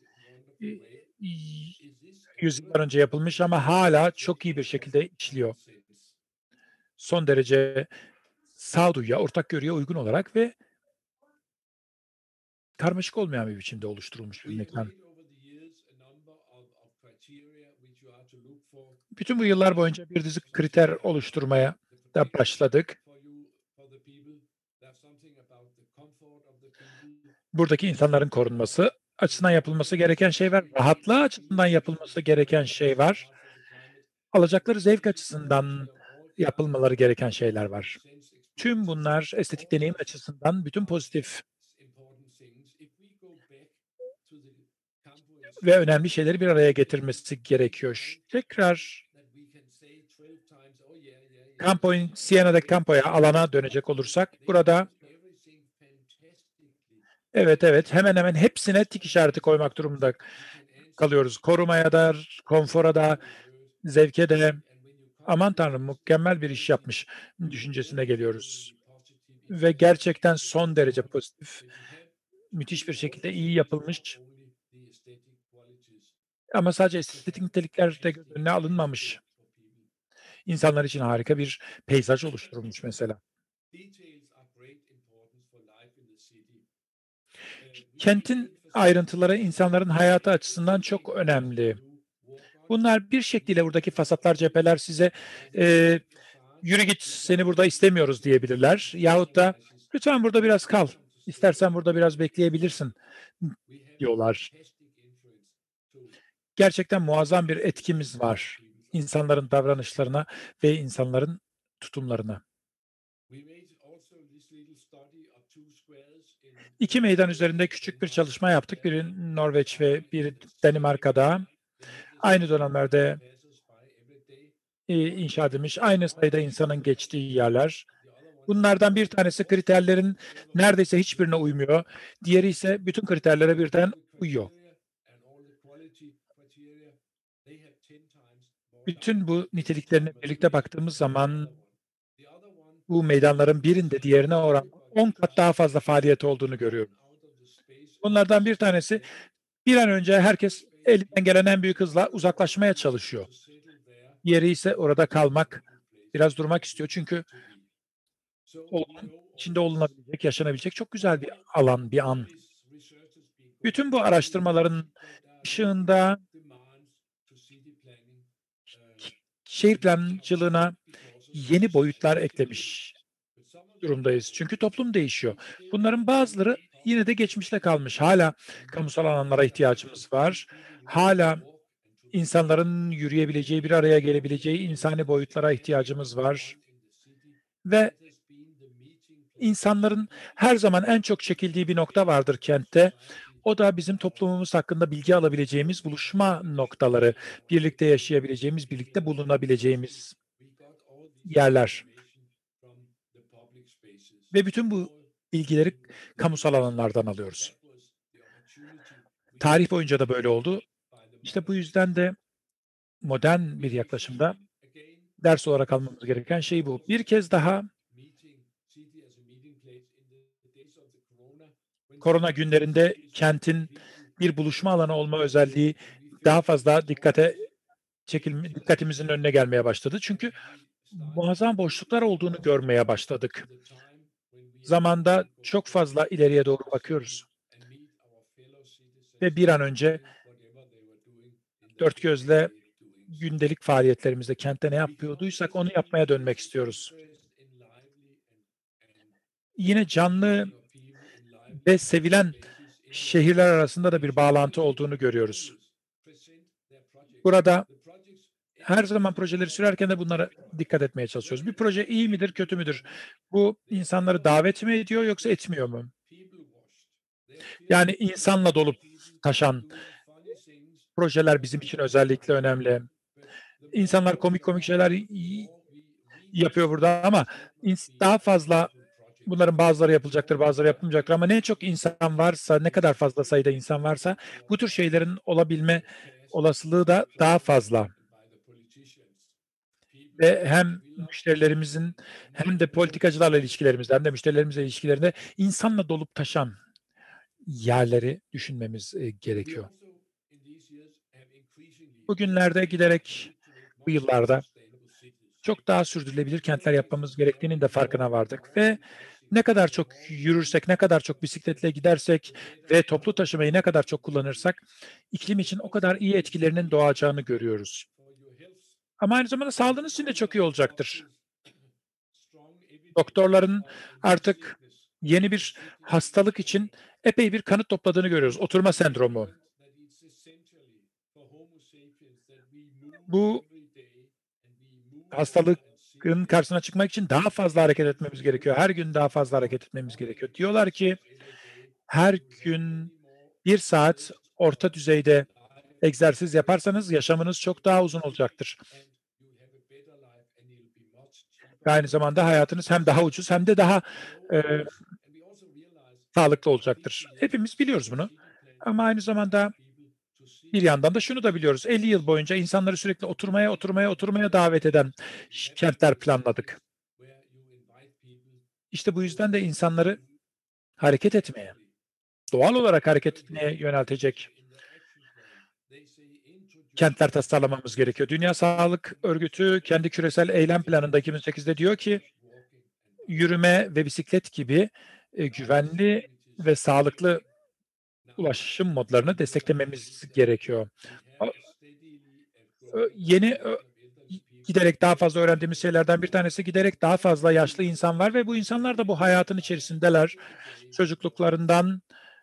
100 yıl önce yapılmış ama hala çok iyi bir şekilde işliyor. Son derece sağduyuya, ortak görüye uygun olarak ve karmaşık olmayan bir biçimde oluşturulmuş bir mekan. Bütün bu yıllar boyunca bir dizi kriter oluşturmaya da başladık. Buradaki insanların korunması açısından yapılması gereken şey var. Rahatlığı açısından yapılması gereken şey var. Alacakları zevk açısından yapılmaları gereken şeyler var. Tüm bunlar estetik deneyim açısından bütün pozitif ve önemli şeyleri bir araya getirmesi gerekiyor. Tekrar Campo'nun Siena'daki Campo'ya, alana dönecek olursak burada evet hemen hemen hepsine tik işareti koymak durumunda kalıyoruz. Korumaya da, konfora da, zevke de aman tanrım mükemmel bir iş yapmış düşüncesine geliyoruz. Ve gerçekten son derece pozitif, müthiş bir şekilde iyi yapılmış ama sadece estetik nitelikler de göz önüne alınmamış. İnsanlar için harika bir peyzaj oluşturulmuş mesela. Kentin ayrıntıları insanların hayatı açısından çok önemli. Bunlar bir şekilde buradaki fasatlar, cepheler size yürü git seni burada istemiyoruz diyebilirler. Yahut da lütfen burada biraz kal, İstersen burada biraz bekleyebilirsin diyorlar. Gerçekten muazzam bir etkimiz var insanların davranışlarına ve insanların tutumlarına. 2 meydan üzerinde küçük bir çalışma yaptık. Biri Norveç ve biri Danimarka'da. Aynı dönemlerde inşa edilmiş, aynı sayıda insanın geçtiği yerler. Bunlardan bir tanesi kriterlerin neredeyse hiçbirine uymuyor. Diğeri ise bütün kriterlere birden uyuyor. Bütün bu niteliklerine birlikte baktığımız zaman bu meydanların birinde diğerine oranla 10 kat daha fazla faaliyet olduğunu görüyoruz. Bunlardan bir tanesi bir an önce herkes elinden gelen en büyük hızla uzaklaşmaya çalışıyor. Diğeri ise orada kalmak, biraz durmak istiyor. Çünkü içinde olunabilecek, yaşanabilecek çok güzel bir alan, bir an. Bütün bu araştırmaların ışığında şehir plancılığına yeni boyutlar eklemiş durumdayız. Çünkü toplum değişiyor. Bunların bazıları yine de geçmişte kalmış. Hala kamusal alanlara ihtiyacımız var. Hala insanların yürüyebileceği, bir araya gelebileceği insani boyutlara ihtiyacımız var. Ve insanların her zaman en çok çekildiği bir nokta vardır kentte. O da bizim toplumumuz hakkında bilgi alabileceğimiz buluşma noktaları, birlikte yaşayabileceğimiz, birlikte bulunabileceğimiz yerler. Ve bütün bu bilgileri kamusal alanlardan alıyoruz. Tarih boyunca da böyle oldu. İşte bu yüzden de modern bir yaklaşımda ders olarak almamız gereken şey bu. Bir kez daha korona günlerinde kentin bir buluşma alanı olma özelliği daha fazla dikkatimizin önüne gelmeye başladı. Çünkü muazzam boşluklar olduğunu görmeye başladık. Zamanda çok fazla ileriye doğru bakıyoruz. Ve bir an önce dört gözle gündelik faaliyetlerimizde kentte ne yapıyorduysak onu yapmaya dönmek istiyoruz. Yine canlı ve sevilen şehirler arasında da bir bağlantı olduğunu görüyoruz. Burada her zaman projeleri sürerken de bunlara dikkat etmeye çalışıyoruz. Bir proje iyi midir, kötü müdür? Bu insanları davet mi ediyor yoksa etmiyor mu? Yani insanla dolup taşan projeler bizim için özellikle önemli. İnsanlar komik şeyler yapıyor burada ama daha fazla bunların bazıları yapılacaktır, bazıları yapılmayacaktır ama ne çok insan varsa, ne kadar fazla sayıda insan varsa bu tür şeylerin olabilme olasılığı da daha fazla. Ve hem müşterilerimizin hem de politikacılarla ilişkilerimizde hem de müşterilerimizle ilişkilerinde insanla dolup taşan yerleri düşünmemiz gerekiyor. Bugünlerde giderek bu yıllarda çok daha sürdürülebilir kentler yapmamız gerektiğinin de farkına vardık ve ne kadar çok yürürsek, ne kadar çok bisikletle gidersek ve toplu taşımayı ne kadar çok kullanırsak iklim için o kadar iyi etkilerinin doğacağını görüyoruz. Ama aynı zamanda sağlığınız için de çok iyi olacaktır. Doktorların artık yeni bir hastalık için epey bir kanıt topladığını görüyoruz. Oturma sendromu. Bu hastalığın karşısına çıkmak için daha fazla hareket etmemiz gerekiyor. Her gün daha fazla hareket etmemiz gerekiyor. Diyorlar ki her gün 1 saat orta düzeyde egzersiz yaparsanız yaşamınız çok daha uzun olacaktır. Ve aynı zamanda hayatınız hem daha ucuz hem de daha sağlıklı olacaktır. Hepimiz biliyoruz bunu. Ama aynı zamanda bir yandan da şunu da biliyoruz. 50 yıl boyunca insanları sürekli oturmaya davet eden kentler planladık. İşte bu yüzden de insanları hareket etmeye, doğal olarak hareket etmeye yöneltecek kentler tasarlamamız gerekiyor. Dünya Sağlık Örgütü kendi küresel eylem planında 2008'de diyor ki yürüme ve bisiklet gibi güvenli ve sağlıklı ulaşım modlarını desteklememiz gerekiyor. Yeni giderek daha fazla öğrendiğimiz şeylerden bir tanesi giderek daha fazla yaşlı insan var ve bu insanlar da bu hayatın içerisindeler. Çocukluklarından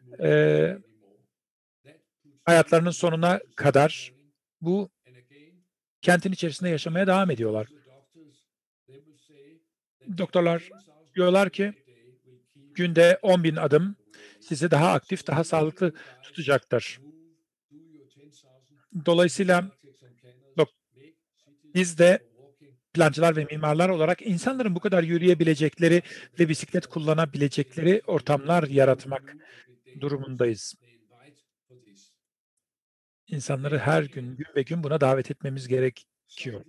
hayatlarının sonuna kadar bu kentin içerisinde yaşamaya devam ediyorlar. Doktorlar diyorlar ki günde 10.000 adım sizi daha aktif, daha sağlıklı tutacaktır. Dolayısıyla biz de plancılar ve mimarlar olarak insanların bu kadar yürüyebilecekleri ve bisiklet kullanabilecekleri ortamlar yaratmak durumundayız. İnsanları her gün ve gün buna davet etmemiz gerekiyor.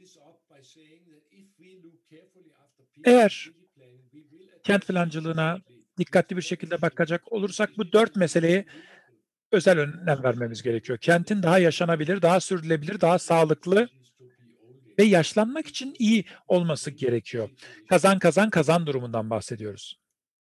Eğer kent plancılığına dikkatli bir şekilde bakacak olursak bu 4 meseleye özel önem vermemiz gerekiyor. Kentin daha yaşanabilir, daha sürdürülebilir, daha sağlıklı ve yaşlanmak için iyi olması gerekiyor. Kazan kazan kazan durumundan bahsediyoruz.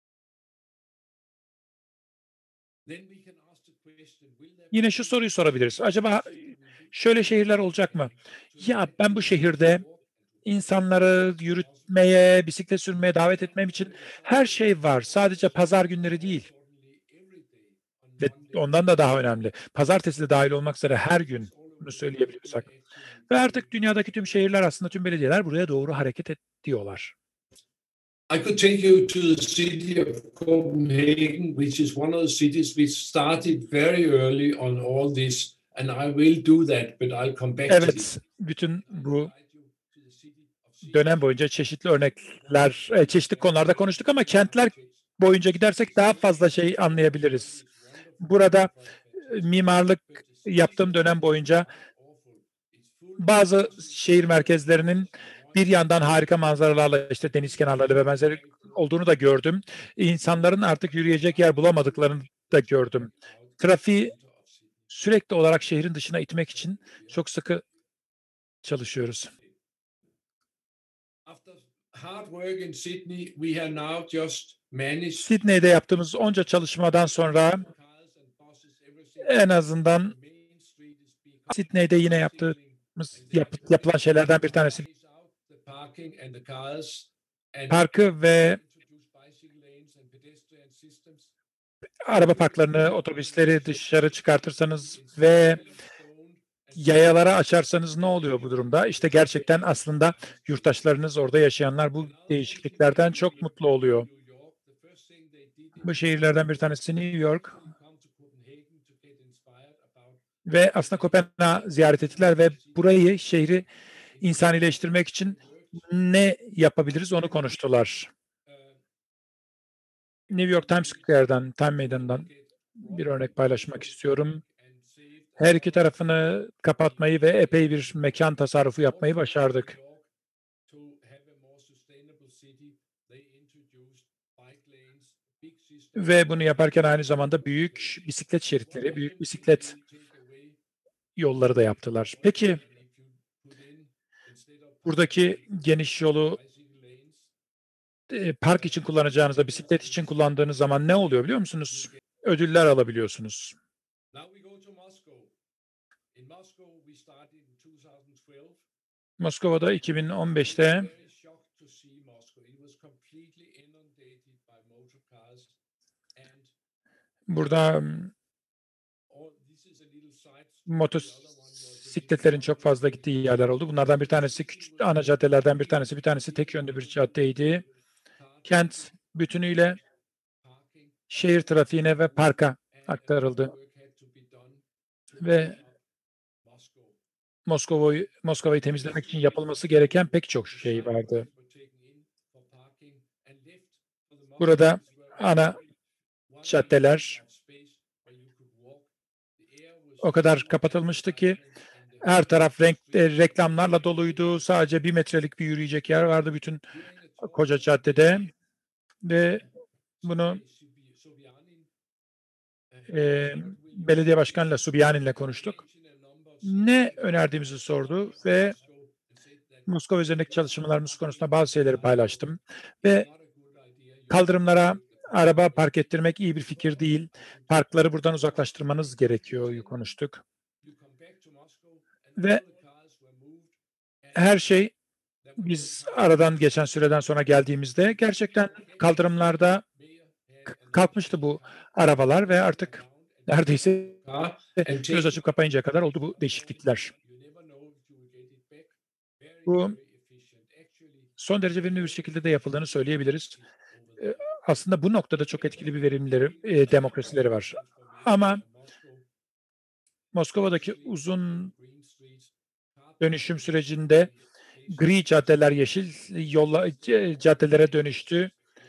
Yine şu soruyu sorabiliriz. Acaba şöyle şehirler olacak mı? Ya ben bu şehirde insanları yürütmeye, bisiklet sürmeye davet etmem için her şey var. Sadece pazar günleri değil. Ve ondan da daha önemli. Pazartesi de dahil olmak üzere her gün bunu söyleyebiliyorsak. Ve artık dünyadaki tüm şehirler aslında tüm belediyeler buraya doğru hareket ediyorlar. I could take you to the city of Copenhagen, which is one of the cities which started very early on all this, and I will do that, but I'll come back to it. Evet, bütün bu dönem boyunca çeşitli örnekler, çeşitli konularda konuştuk ama kentler boyunca gidersek daha fazla şey anlayabiliriz. Burada mimarlık yaptığım dönem boyunca bazı şehir merkezlerinin bir yandan harika manzaralarla, işte deniz kenarları ve benzeri olduğunu da gördüm. İnsanların artık yürüyecek yer bulamadıklarını da gördüm. Trafiği sürekli olarak şehrin dışına itmek için çok sıkı çalışıyoruz. Sydney'de yaptığımız onca çalışmadan sonra en azından Sydney'de yine yapılan şeylerden bir tanesi parkı ve araba parklarını, otobüsleri dışarı çıkartırsanız ve yayalara açarsanız ne oluyor bu durumda? İşte gerçekten aslında yurttaşlarınız, orada yaşayanlar bu değişikliklerden çok mutlu oluyor. Bu şehirlerden bir tanesi New York ve aslında Kopenhag'ı ziyaret ettiler ve burayı, şehri insanileştirmek için ne yapabiliriz onu konuştular. New York Times Square'dan, Time Meydanı'ndan bir örnek paylaşmak istiyorum. Her iki tarafını kapatmayı ve epey bir mekan tasarrufu yapmayı başardık. Ve bunu yaparken aynı zamanda büyük bisiklet şeritleri, büyük bisiklet yolları da yaptılar. Peki, buradaki geniş yolu park için kullanacağınızda, bisiklet için kullandığınız zaman ne oluyor biliyor musunuz? Ödüller alabiliyorsunuz. Moskova'da 2015'te burada motosikletlerin çok fazla gittiği yerler oldu. Bunlardan bir tanesi küçük ana caddelerden bir tanesi tek yönlü bir caddeydi. Kent bütünüyle şehir trafiğine ve parka aktarıldı. Ve Moskova'yı temizlemek için yapılması gereken pek çok şey vardı. Burada ana caddeler o kadar kapatılmıştı ki her taraf reklamlarla doluydu. Sadece 1 metrelik bir yürüyecek yer vardı bütün koca caddede ve bunu belediye başkanıyla, Sobyanin'le konuştuk. Ne önerdiğimizi sordu ve Moskova üzerindeki çalışmalarımız konusunda bazı şeyleri paylaştım ve kaldırımlara araba park ettirmek iyi bir fikir değil. Parkları buradan uzaklaştırmanız gerekiyor konuştuk. Ve her şey biz aradan geçen süreden sonra geldiğimizde gerçekten kaldırımlarda kalkmıştı bu arabalar ve artık neredeyse göz açıp kapayıncaya kadar oldu bu değişiklikler. Bu son derece verimli bir şekilde de yapıldığını söyleyebiliriz. Aslında bu noktada çok etkili bir demokrasileri var. Ama Moskova'daki uzun dönüşüm sürecinde gri caddeler yeşil caddelere dönüştü.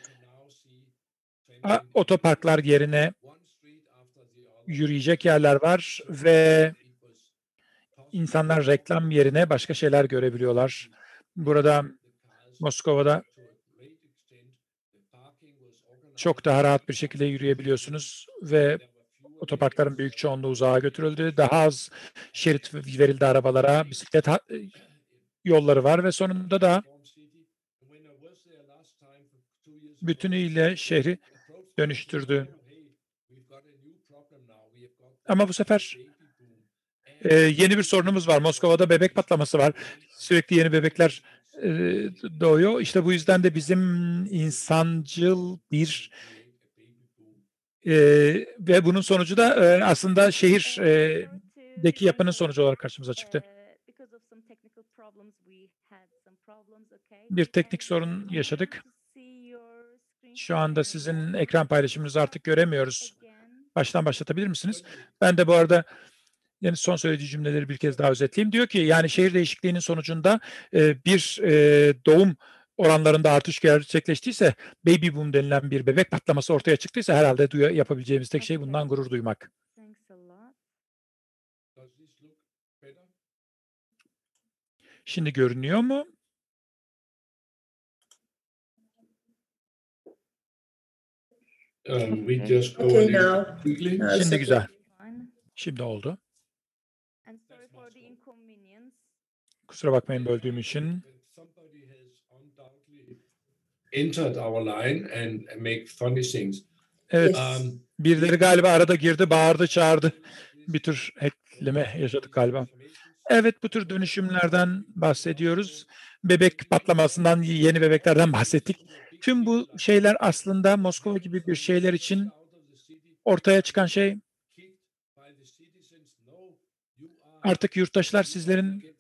Otoparklar yerine yürüyecek yerler var ve insanlar reklam yerine başka şeyler görebiliyorlar. Burada Moskova'da çok daha rahat bir şekilde yürüyebiliyorsunuz ve otoparkların büyük çoğunluğu uzağa götürüldü. Daha az şerit verildi arabalara, bisiklet yolları var ve sonunda da bütünüyle şehri dönüştürdü. Ama bu sefer yeni bir sorunumuz var. Moskova'da bebek patlaması var. Sürekli yeni bebekler doğuyor. İşte bu yüzden de bizim insancıl bir ve bunun sonucu da aslında şehirdeki yapının sonucu olarak karşımıza çıktı. Bir teknik sorun yaşadık. Şu anda sizin ekran paylaşımınızı artık göremiyoruz. Baştan başlatabilir misiniz? Ben de bu arada yani son söylediği cümleleri bir kez daha özetleyeyim. Diyor ki yani şehir değişikliğinin sonucunda bir doğum oranlarında artış gerçekleştiyse, baby boom denilen bir bebek patlaması ortaya çıktıysa herhalde yapabileceğimiz tek şey bundan gurur duymak. Şimdi görünüyor mu? We just go Okay a little now. quickly. Now it's Şimdi okay. güzel. Şimdi oldu. Kusura bakmayın böldüğüm için. Entered our line and make funny things. Evet. Yes. Birileri galiba arada girdi, bağırdı, çağırdı. Bir tür hackleme yaşadık galiba. Evet, bu tür dönüşümlerden bahsediyoruz. Bebek patlamasından, yeni bebeklerden bahsettik. Tüm bu şeyler aslında Moskova gibi bir şeyler için ortaya çıkan şey artık yurttaşlar sizlerin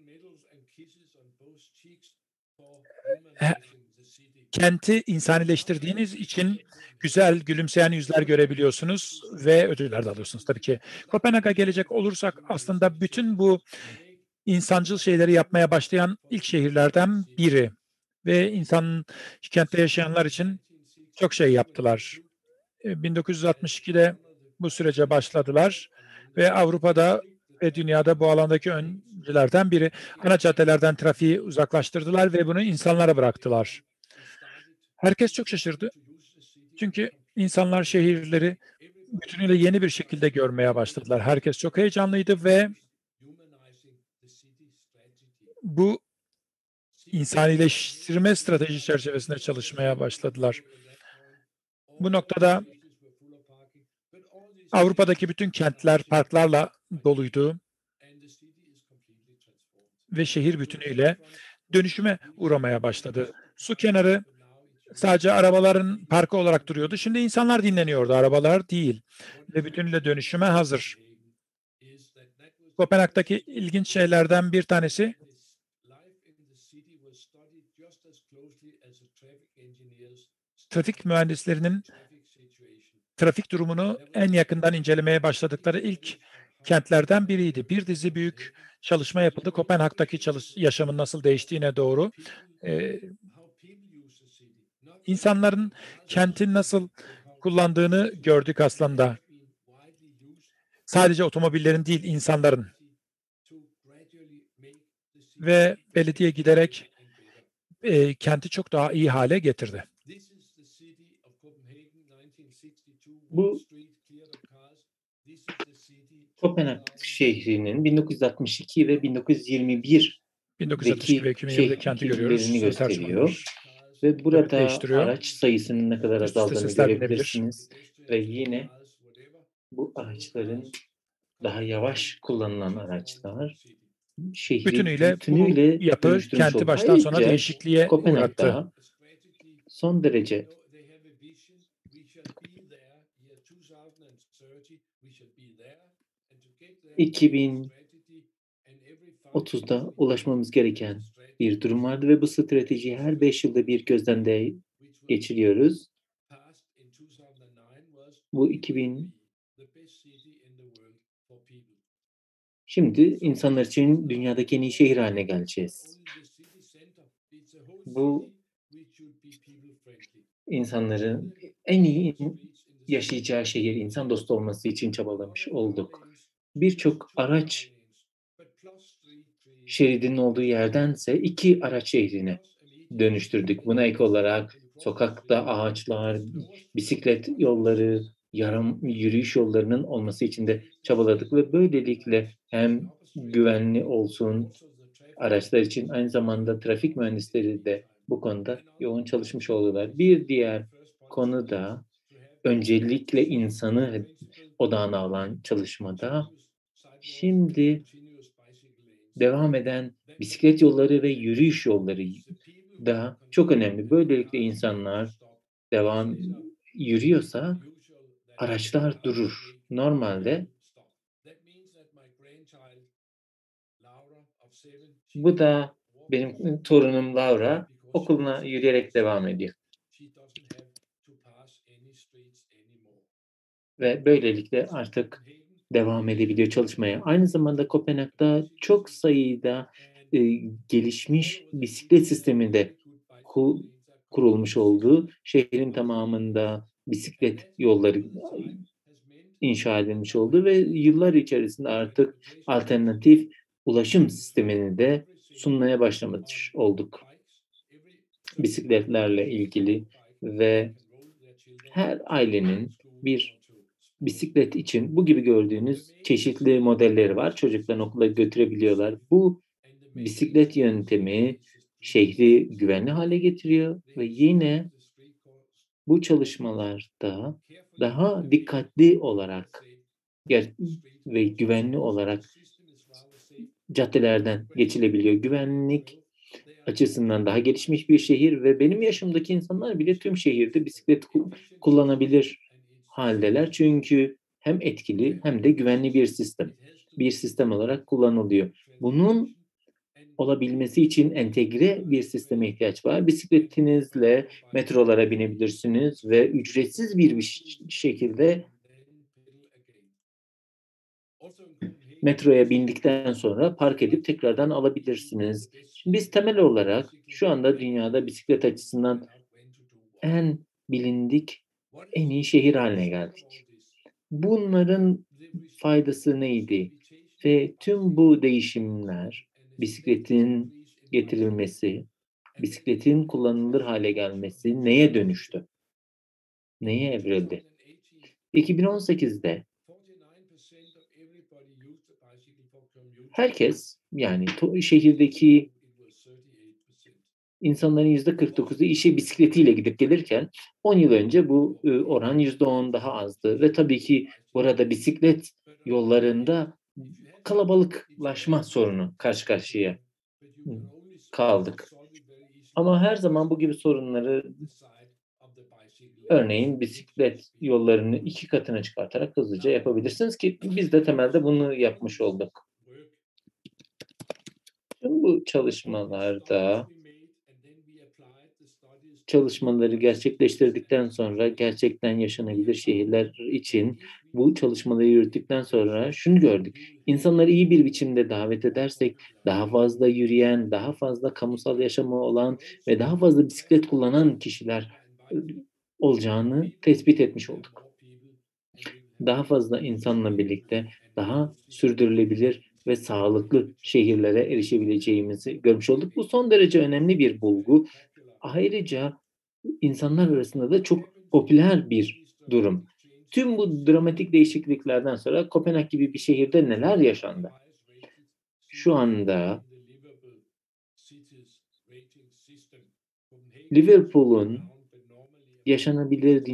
kenti insanileştirdiğiniz için güzel, gülümseyen yüzler görebiliyorsunuz ve ödüller de alıyorsunuz tabii ki. Kopenhag'a gelecek olursak aslında bütün bu insancıl şeyleri yapmaya başlayan ilk şehirlerden biri ve kentte yaşayanlar için çok şey yaptılar. 1962'de bu sürece başladılar ve Avrupa'da ve dünyada bu alandaki öncülerden biri. Ana caddelerden trafiği uzaklaştırdılar ve bunu insanlara bıraktılar. Herkes çok şaşırdı. Çünkü insanlar şehirleri bütünüyle yeni bir şekilde görmeye başladılar. Herkes çok heyecanlıydı ve bu insanileştirme stratejisi çerçevesinde çalışmaya başladılar. Bu noktada Avrupa'daki bütün kentler parklarla doluydu ve şehir bütünüyle dönüşüme uğramaya başladı. Su kenarı sadece arabaların parkı olarak duruyordu. Şimdi insanlar dinleniyordu, arabalar değil ve bütünüyle dönüşüme hazır. Kopenhag'daki ilginç şeylerden bir tanesi trafik mühendislerinin trafik durumunu en yakından incelemeye başladıkları ilk kentlerden biriydi. Bir dizi büyük çalışma yapıldı. Kopenhag'daki yaşamın nasıl değiştiğine doğru. İnsanların kentin nasıl kullandığını gördük aslında. Sadece otomobillerin değil, insanların. Ve belediye giderek kenti çok daha iyi hale getirdi. Bu Kopenhag şehrinin 1962 ve 1921 1962 ve 2020'de kenti görüyoruz. şehirlerini gösteriyor. Ve burada araç sayısının ne kadar azaldığını görebilirsiniz. Ve yine bu araçların daha yavaş kullanılan araçlar şehri bütünüyle bu yapı dönüştürmüş kenti oldu. baştan sona Ayrıca değişikliğe uğrattı. Kopenhag'da son derece 2030'da ulaşmamız gereken bir durum vardı ve bu stratejiyi her 5 yılda bir gözden de geçiriyoruz. Bu 2000 Şimdi insanlar için dünyadaki en iyi şehir haline geleceğiz. Bu insanların en iyi yaşayacağı şehir, insan dostu olması için çabalamış olduk. Birçok araç şeridinin olduğu yerdense 2 araç şehrine dönüştürdük. Buna ek olarak sokakta ağaçlar, bisiklet yolları, yürüyüş yollarının olması için de çabaladık ve böylelikle hem güvenli olsun araçlar için, aynı zamanda trafik mühendisleri de bu konuda yoğun çalışmış oldular. Bir diğer konu da öncelikle insanı odağına alan çalışmada şimdi devam eden bisiklet yolları ve yürüyüş yolları da çok önemli. Böylelikle insanlar yürüyorsa araçlar durur. Normalde bu da benim torunum Laura okuluna yürüyerek devam ediyor. Ve böylelikle artık devam edebiliyor çalışmaya. Aynı zamanda Kopenhag'da çok sayıda gelişmiş bisiklet sistemi de kurulmuş oldu. Şehrin tamamında bisiklet yolları inşa edilmiş oldu ve yıllar içerisinde artık alternatif ulaşım sistemini de sunmaya başlamış olduk. Bisikletlerle ilgili ve her ailenin bir bisiklet için bu gibi gördüğünüz çeşitli modelleri var. Çocuklarını okula götürebiliyorlar. Bu bisiklet yöntemi şehri güvenli hale getiriyor ve yine bu çalışmalarda daha dikkatli olarak ve güvenli olarak caddelerden geçilebiliyor. Güvenlik açısından daha gelişmiş bir şehir ve benim yaşımdaki insanlar bile tüm şehirde bisiklet kullanabilir haldeler. Çünkü hem etkili hem de güvenli bir sistem. Bir sistem olarak kullanılıyor. Bunun olabilmesi için entegre bir sisteme ihtiyaç var. Bisikletinizle metrolara binebilirsiniz ve ücretsiz bir şekilde metroya bindikten sonra park edip tekrardan alabilirsiniz. Şimdi biz temel olarak şu anda dünyada bisiklet açısından en bilindik, en iyi şehir haline geldik. Bunların faydası neydi? Ve tüm bu değişimler, bisikletin getirilmesi, bisikletin kullanılır hale gelmesi neye dönüştü? Neye evrildi? 2018'de herkes, yani şehirdeki insanların %49'u işe bisikletiyle gidip gelirken 10 yıl önce bu oran %10 daha azdı. Ve tabii ki burada bisiklet yollarında kalabalıklaşma sorunu karşı karşıya kaldık. Ama her zaman bu gibi sorunları, örneğin bisiklet yollarını 2 katına çıkartarak hızlıca yapabilirsiniz ki biz de temelde bunu yapmış olduk. Tüm bu çalışmalarda çalışmaları gerçekleştirdikten sonra gerçekten yaşanabilir şehirler için bu çalışmaları yürüttükten sonra şunu gördük. İnsanları iyi bir biçimde davet edersek daha fazla yürüyen, daha fazla kamusal yaşamı olan ve daha fazla bisiklet kullanan kişiler olacağını tespit etmiş olduk. Daha fazla insanla birlikte daha sürdürülebilir ve sağlıklı şehirlere erişebileceğimizi görmüş olduk. Bu son derece önemli bir bulgu. Ayrıca insanlar arasında da çok popüler bir durum. Tüm bu dramatik değişikliklerden sonra Kopenhag gibi bir şehirde neler yaşandı? Şu anda Liverpool'un yaşanabilir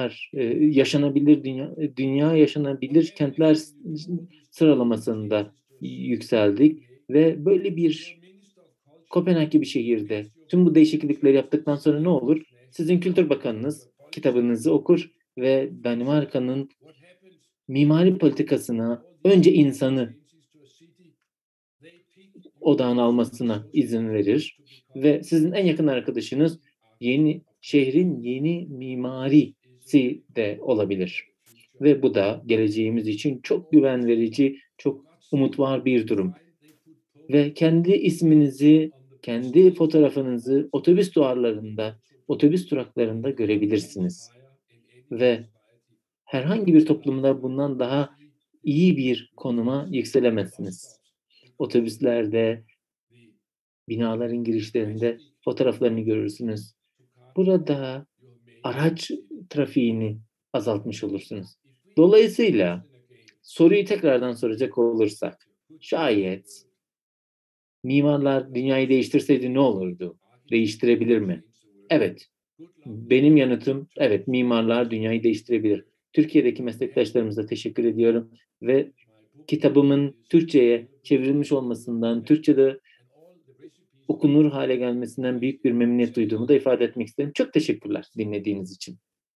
yaşanabilir kentler sıralamasında yükseldik ve böyle bir Kopenhag gibi şehirde tüm bu değişiklikleri yaptıktan sonra ne olur? Sizin Kültür Bakanınız kitabınızı okur ve Danimarka'nın mimari politikasına önce insanı odağına almasına izin verir ve sizin en yakın arkadaşınız şehrin yeni mimarisi de olabilir. Ve bu da geleceğimiz için çok güven verici, çok umut var bir durum. Ve kendi isminizi, kendi fotoğrafınızı otobüs duvarlarında, otobüs duraklarında görebilirsiniz. Ve herhangi bir toplumda bundan daha iyi bir konuma yükselemezsiniz. Otobüslerde, binaların girişlerinde fotoğraflarını görürsünüz. Burada araç trafiğini azaltmış olursunuz. Dolayısıyla soruyu tekrardan soracak olursak, şayet mimarlar dünyayı değiştirseydi ne olurdu? Değiştirebilir mi? Evet. Benim yanıtım, evet, mimarlar dünyayı değiştirebilir. Türkiye'deki meslektaşlarımıza teşekkür ediyorum ve kitabımın Türkçe'ye çevrilmiş olmasından, Türkçe'de okunur hale gelmesinden büyük bir memnuniyet duyduğumu da ifade etmek isterim. Çok teşekkürler dinlediğiniz için.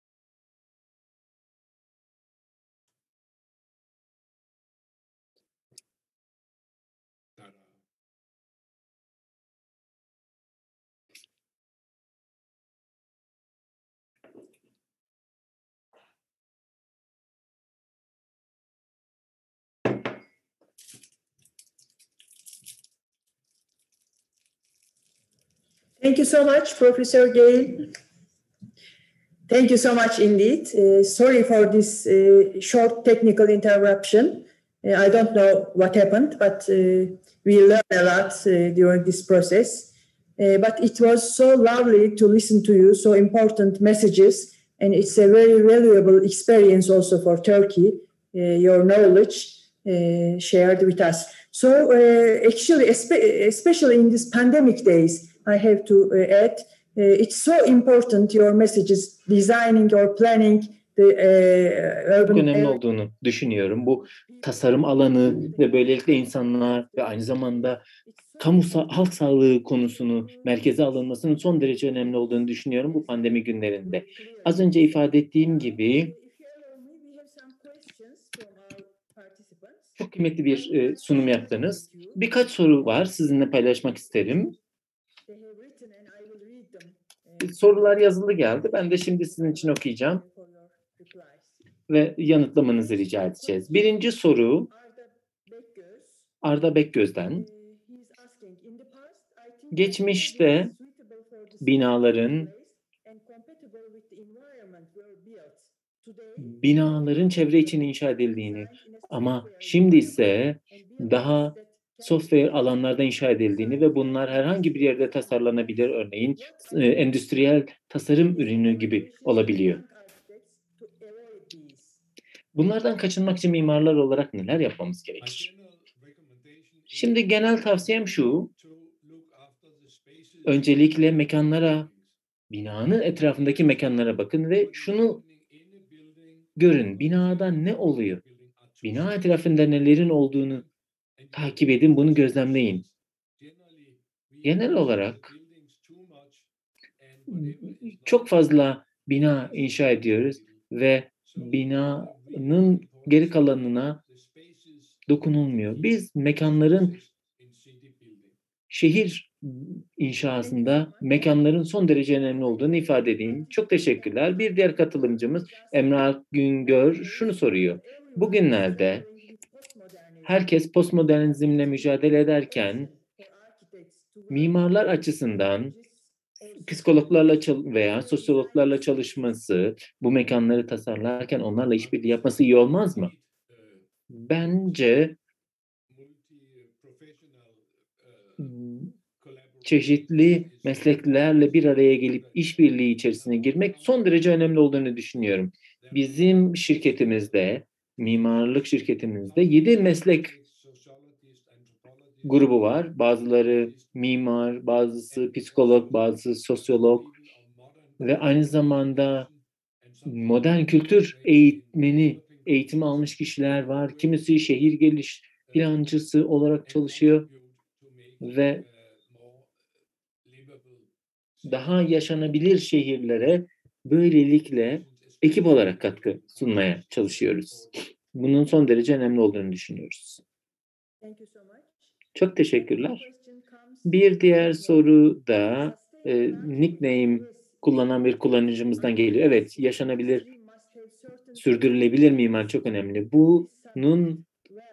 Thank you so much, Professor Gale. Thank you so much indeed. Sorry for this short technical interruption. I don't know what happened, but we learned a lot during this process. But it was so lovely to listen to you, so important messages, and it's a very valuable experience also for Turkey, your knowledge shared with us. So actually, especially in these pandemic days, I have to add, it's so important, your messages, designing or planning the urban... Çok önemli olduğunu düşünüyorum. Bu tasarım alanı ve böylelikle insanlar ve aynı zamanda halk sağlığı konusunu merkeze alınmasının son derece önemli olduğunu düşünüyorum bu pandemi günlerinde. Az önce ifade ettiğim gibi Çok kıymetli bir sunum yaptınız. Birkaç soru var, sizinle paylaşmak isterim. Sorular yazılı geldi. Ben de şimdi sizin için okuyacağım ve yanıtlamanızı rica edeceğiz. Birinci soru Arda Bekgöz'den. Geçmişte binaların çevre için inşa edildiğini ama şimdi ise daha software alanlarda inşa edildiğini ve bunlar herhangi bir yerde tasarlanabilir, örneğin endüstriyel tasarım ürünü gibi olabiliyor. Bunlardan kaçınmak için mimarlar olarak neler yapmamız gerekir? Şimdi genel tavsiyem şu, öncelikle mekanlara, binanın etrafındaki mekanlara bakın ve şunu görün, binada ne oluyor? Bina etrafında nelerin olduğunu takip edin, bunu gözlemleyin. Genel olarak çok fazla bina inşa ediyoruz ve binanın geri kalanına dokunulmuyor. Biz mekanların şehir inşasında mekanların son derece önemli olduğunu ifade edeyim. Çok teşekkürler. Bir diğer katılımcımız Emrah Güngör şunu soruyor. Bugünlerde herkes postmodernizmle mücadele ederken mimarlar açısından psikologlarla veya sosyologlarla çalışması, bu mekanları tasarlarken onlarla işbirliği yapması iyi olmaz mı? Bence çeşitli mesleklerle bir araya gelip işbirliği içerisine girmek son derece önemli olduğunu düşünüyorum. Bizim şirketimizde, mimarlık şirketimizde 7 meslek grubu var. Bazıları mimar, bazısı psikolog, bazısı sosyolog ve aynı zamanda modern kültür eğitimi almış kişiler var. Kimisi şehir geliş plancısı olarak çalışıyor ve daha yaşanabilir şehirlere böylelikle ekip olarak katkı sunmaya çalışıyoruz. Bunun son derece önemli olduğunu düşünüyoruz. Çok teşekkürler. Bir diğer soru da nickname kullanan bir kullanıcımızdan geliyor. Evet, yaşanabilir, sürdürülebilir mimar çok önemli. Bunun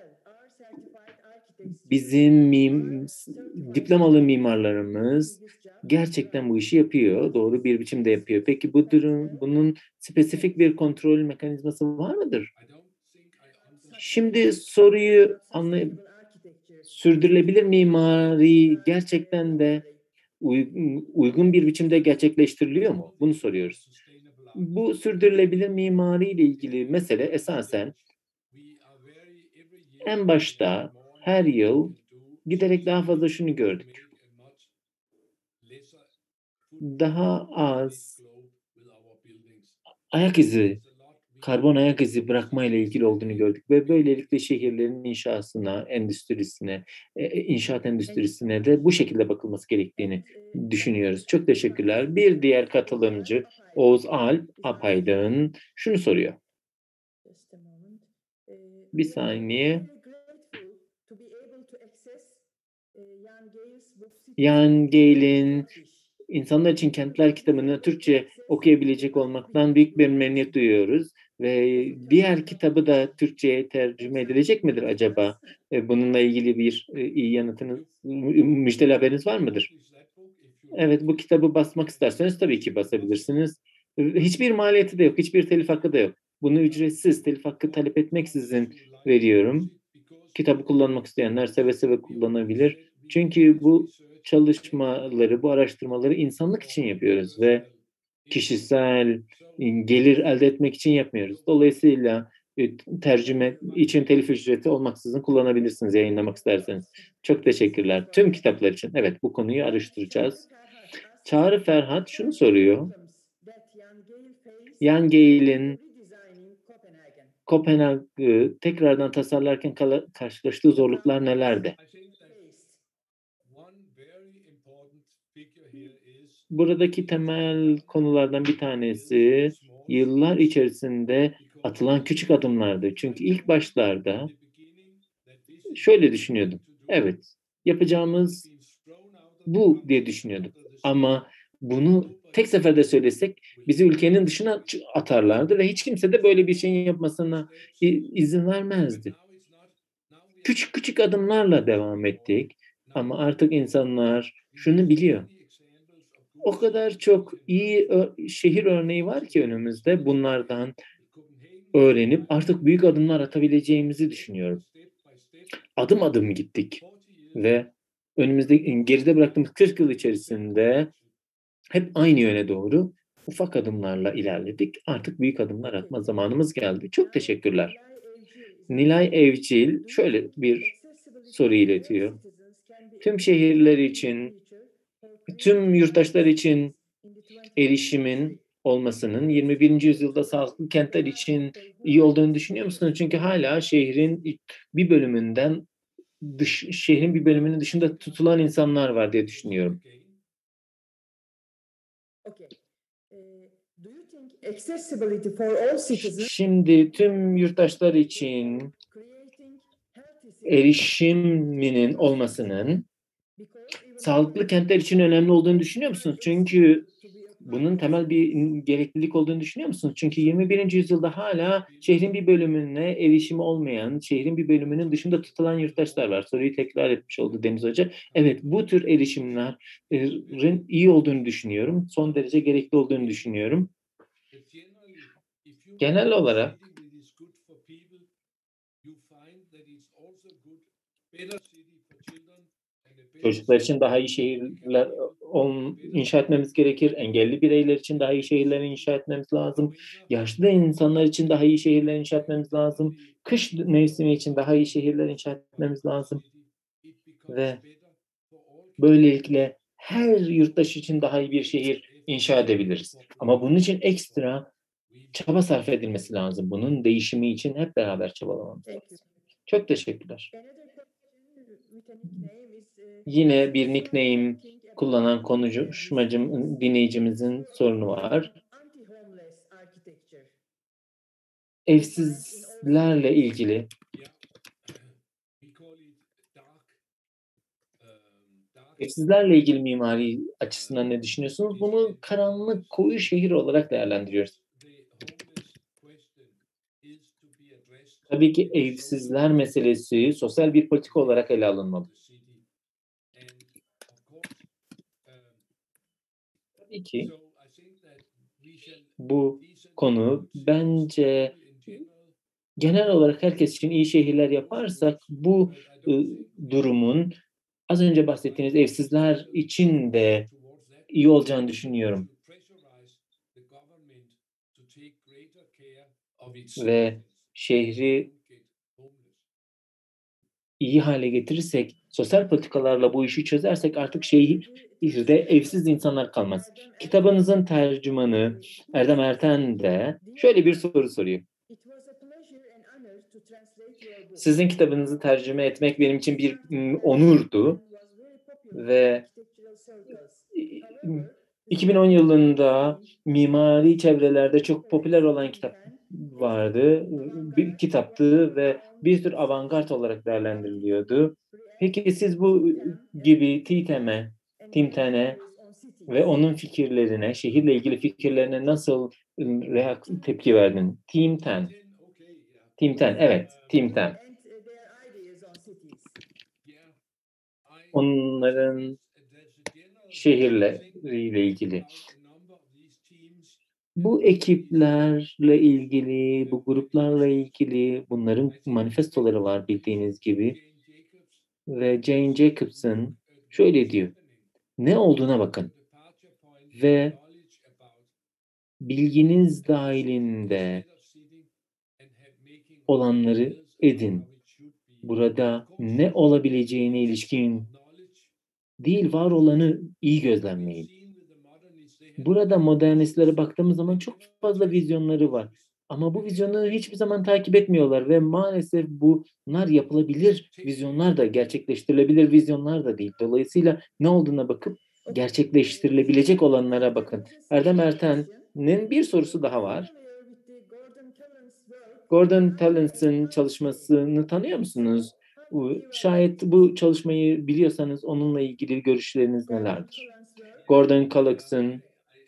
bizim diplomalı mimarlarımız gerçekten bu işi yapıyor. Doğru bir biçimde yapıyor. Peki bunun spesifik bir kontrol mekanizması var mıdır? Şimdi soruyu sürdürülebilir mimari gerçekten de uygun bir biçimde gerçekleştiriliyor mu? Bunu soruyoruz. Bu sürdürülebilir mimari ile ilgili mesele esasen en başta her yıl giderek daha fazla şunu gördük. Daha az karbon ayak izi bırakma ile ilgili olduğunu gördük ve böylelikle şehirlerin inşasına, inşaat endüstrisine de bu şekilde bakılması gerektiğini düşünüyoruz. Çok teşekkürler. Bir diğer katılımcı Oğuz Alp Apaydın şunu soruyor. Bir saniye. Jan Gehl'in İnsanlar için Kentler kitabını Türkçe okuyabilecek olmaktan büyük bir memnuniyet duyuyoruz. Ve diğer kitabı da Türkçe'ye tercüme edilecek midir acaba? Bununla ilgili bir iyi yanıtınız, müjdeli haberiniz var mıdır? Evet, bu kitabı basmak isterseniz tabii ki basabilirsiniz. Hiçbir maliyeti de yok, hiçbir telif hakkı da yok. Bunu ücretsiz, telif hakkı talep etmeksizin veriyorum. Kitabı kullanmak isteyenler seve seve kullanabilir. Çünkü bu çalışmaları, bu araştırmaları insanlık için yapıyoruz ve kişisel gelir elde etmek için yapmıyoruz. Dolayısıyla tercüme için telif ücreti olmaksızın kullanabilirsiniz yayınlamak isterseniz. Çok teşekkürler. Tüm kitaplar için. Evet, bu konuyu araştıracağız. Çağrı Ferhat şunu soruyor. Jan Gehl'in Kopenhag'ı tekrardan tasarlarken karşılaştığı zorluklar nelerdi? Buradaki temel konulardan bir tanesi yıllar içerisinde atılan küçük adımlardı. Çünkü ilk başlarda şöyle düşünüyordum. Evet, yapacağımız bu diye düşünüyorduk. Ama bunu tek seferde söylesek bizi ülkenin dışına atarlardı ve hiç kimse de böyle bir şeyin yapmasına izin vermezdi. Küçük küçük adımlarla devam ettik ama artık insanlar şunu biliyor. O kadar çok iyi şehir örneği var ki önümüzde, bunlardan öğrenip artık büyük adımlar atabileceğimizi düşünüyorum. Adım adım gittik ve önümüzde geride bıraktığımız 40 yıl içerisinde hep aynı yöne doğru ufak adımlarla ilerledik. Artık büyük adımlar atma zamanımız geldi. Çok teşekkürler. Nilay Evcil şöyle bir soru iletiyor. Tüm şehirler için, tüm yurttaşlar için erişimin olmasının 21. yüzyılda sağlıklı kentler için iyi olduğunu düşünüyor musunuz? Çünkü hala şehrin bir bölümünden şehrin bir bölümünün dışında tutulan insanlar var diye düşünüyorum. Şimdi tüm yurttaşlar için erişiminin olmasının sağlıklı kentler için önemli olduğunu düşünüyor musunuz? Çünkü bunun temel bir gereklilik olduğunu düşünüyor musunuz? Çünkü 21. yüzyılda hala şehrin bir bölümüne erişimi olmayan, şehrin bir bölümünün dışında tutulan yurttaşlar var. Soruyu tekrar etmiş oldu Deniz Hoca. Evet, bu tür erişimlerin iyi olduğunu düşünüyorum. Son derece gerekli olduğunu düşünüyorum. Genel olarak çocuklar için daha iyi şehirler inşa etmemiz gerekir. Engelli bireyler için daha iyi şehirler inşa etmemiz lazım. Yaşlı insanlar için daha iyi şehirler inşa etmemiz lazım. Kış mevsimi için daha iyi şehirler inşa etmemiz lazım. Ve böylelikle her yurttaş için daha iyi bir şehir inşa edebiliriz. Ama bunun için ekstra çaba sarf edilmesi lazım. Bunun değişimi için hep beraber çabalamamız lazım. Çok teşekkürler. Yine bir nickname kullanan dinleyicimizin sorunu var. Evsizlerle ilgili mimari açısından ne düşünüyorsunuz? Bunu karanlık, koyu şehir olarak değerlendiriyoruz. Tabii ki evsizler meselesi sosyal bir politika olarak ele alınmalı. Tabii ki bu konu bence genel olarak herkes için iyi şehirler yaparsak bu durumun az önce bahsettiğiniz evsizler için de iyi olacağını düşünüyorum. Ve şehri iyi hale getirirsek, sosyal politikalarla bu işi çözersek artık şehirde evsiz insanlar kalmaz. Kitabınızın tercümanı Erdem Erten de şöyle bir soru soruyor. Sizin kitabınızı tercüme etmek benim için bir onurdu ve 2010 yılında mimari çevrelerde çok popüler olan kitap vardı. Bir kitaptı ve bir tür avantgard olarak değerlendiriliyordu. Peki siz bu gibi Tim Ten'e ve onun fikirlerine, şehirle ilgili fikirlerine nasıl tepki verdin? Tim Ten, evet, Tim Ten. Onların şehirleriyle ilgili. Bu ekiplerle ilgili, bu gruplarla ilgili bunların manifestoları var bildiğiniz gibi. Ve Jane Jacobson şöyle diyor. Ne olduğuna bakın. Ve bilginiz dahilinde olanları edin. Burada ne olabileceğine ilişkin değil, var olanı iyi gözlemleyin. Burada modernistlere baktığımız zaman çok fazla vizyonları var. Ama bu vizyonları hiçbir zaman takip etmiyorlar ve maalesef bunlar yapılabilir vizyonlar da, gerçekleştirilebilir vizyonlar da değil. Dolayısıyla ne olduğuna bakıp gerçekleştirilebilecek olanlara bakın. Erdem Erten'in bir sorusu daha var. Gordon Tallins'in çalışmasını tanıyor musunuz? Şayet bu çalışmayı biliyorsanız onunla ilgili görüşleriniz nelerdir? Gordon Culloch'ın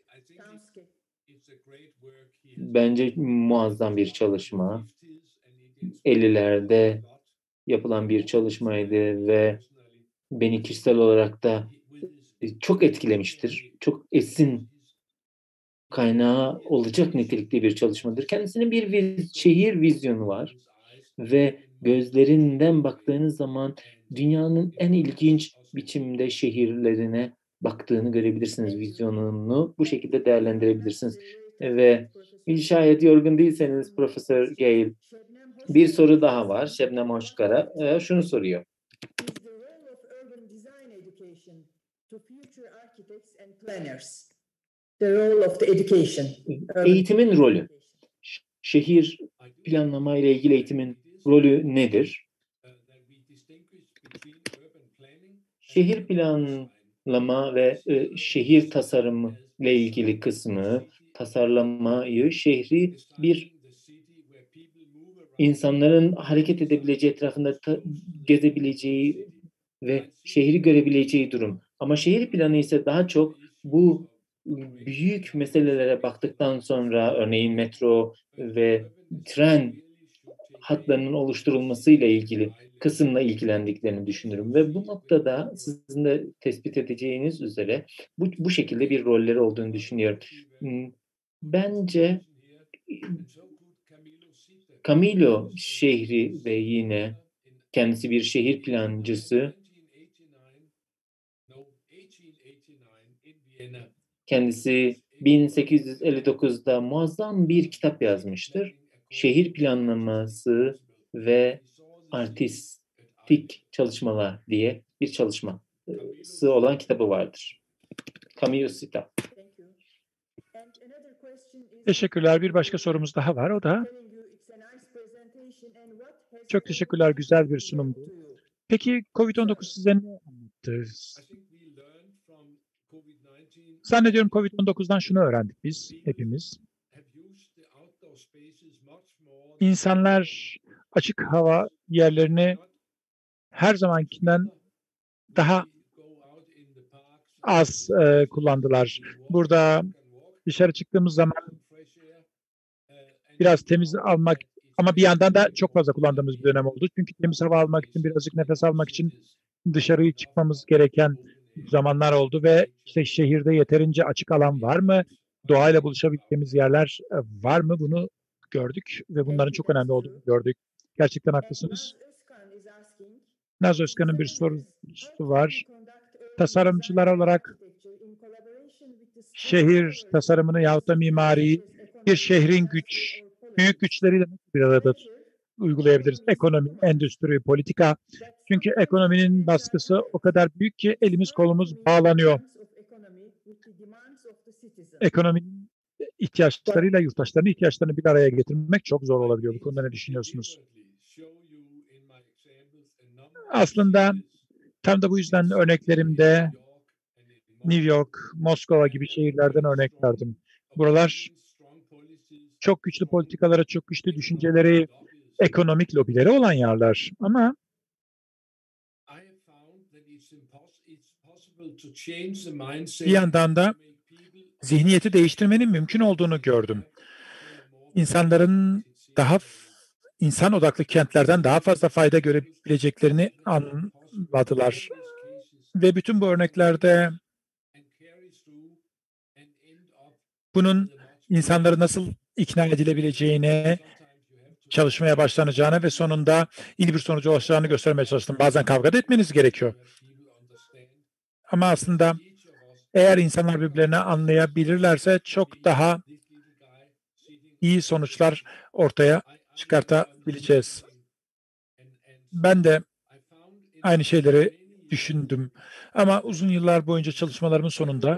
bence muazzam bir çalışma. 50'lerde yapılan bir çalışmaydı ve beni kişisel olarak da çok etkilemiştir. Çok esin kaynağı olacak nitelikte bir çalışmadır. Kendisinin bir şehir vizyonu var ve gözlerinden baktığınız zaman dünyanın en ilginç biçimde şehirlerine baktığını görebilirsiniz. Vizyonunu bu şekilde değerlendirebilirsiniz. Ve şayet yorgun değilseniz Profesör Gale, bir soru daha var. Şebnem Hoşkara şunu soruyor. Eğitimin rolü, şehir planlama ile ilgili eğitimin rolü nedir? Şehir planlama ve şehir tasarımı ile ilgili kısmı, tasarlamayı, şehri bir insanların hareket edebileceği, etrafında gezebileceği ve şehri görebileceği durum. Ama şehir planı ise daha çok bu büyük meselelere baktıktan sonra, örneğin metro ve tren hatlarının oluşturulmasıyla ilgili kısımla ilgilendiklerini düşünürüm. Ve bu noktada sizin de tespit edeceğiniz üzere bu şekilde bir rolleri olduğunu düşünüyorum. Bence Camillo şehri ve yine kendisi bir şehir plancısı, kendisi 1859'da muazzam bir kitap yazmıştır. Şehir planlaması ve artistik çalışmalar diye bir çalışması olan kitabı vardır. Camillo Sita. Teşekkürler. Bir başka sorumuz daha var. O da çok teşekkürler. Güzel bir sunumdu. Peki COVID-19 size ne anlattı? Zannediyorum COVID-19'dan şunu öğrendik biz hepimiz. İnsanlar açık hava yerlerini her zamankinden daha az kullandılar. Burada dışarı çıktığımız zaman biraz temiz almak ama bir yandan da çok fazla kullandığımız bir dönem oldu. Çünkü temiz hava almak için, birazcık nefes almak için dışarıya çıkmamız gereken zamanlar oldu ve işte şehirde yeterince açık alan var mı? Doğayla buluşabildiğimiz yerler var mı? Bunu gördük ve bunların çok önemli olduğunu gördük. Gerçekten haklısınız. Naz Özkan'ın bir sorusu var. Tasarımcılar olarak şehir tasarımını yahut da mimariyi bir şehrin büyük güçleriyle bir arada uygulayabiliriz. Ekonomi, endüstri, politika. Çünkü ekonominin baskısı o kadar büyük ki elimiz kolumuz bağlanıyor. Ekonominin ihtiyaçlarıyla yurttaşların ihtiyaçlarını bir araya getirmek çok zor olabiliyor. Bu konuda ne düşünüyorsunuz? Aslında tam da bu yüzden örneklerimde New York, Moskova gibi şehirlerden örnek verdim. Buralar çok güçlü politikalara, çok güçlü düşünceleri, ekonomik lobileri olan yerler. Ama bir yandan da zihniyeti değiştirmenin mümkün olduğunu gördüm. İnsanların insan odaklı kentlerden daha fazla fayda görebileceklerini anladılar. Ve bütün bu örneklerde bunun insanları nasıl ikna edilebileceğine, çalışmaya başlanacağına ve sonunda iyi bir sonuca ulaşacağını göstermeye çalıştım. Bazen kavga da etmeniz gerekiyor. Ama aslında eğer insanlar birbirlerini anlayabilirlerse çok daha iyi sonuçlar ortaya çıkartabileceğiz. Ben de aynı şeyleri düşündüm. Ama uzun yıllar boyunca çalışmalarımın sonunda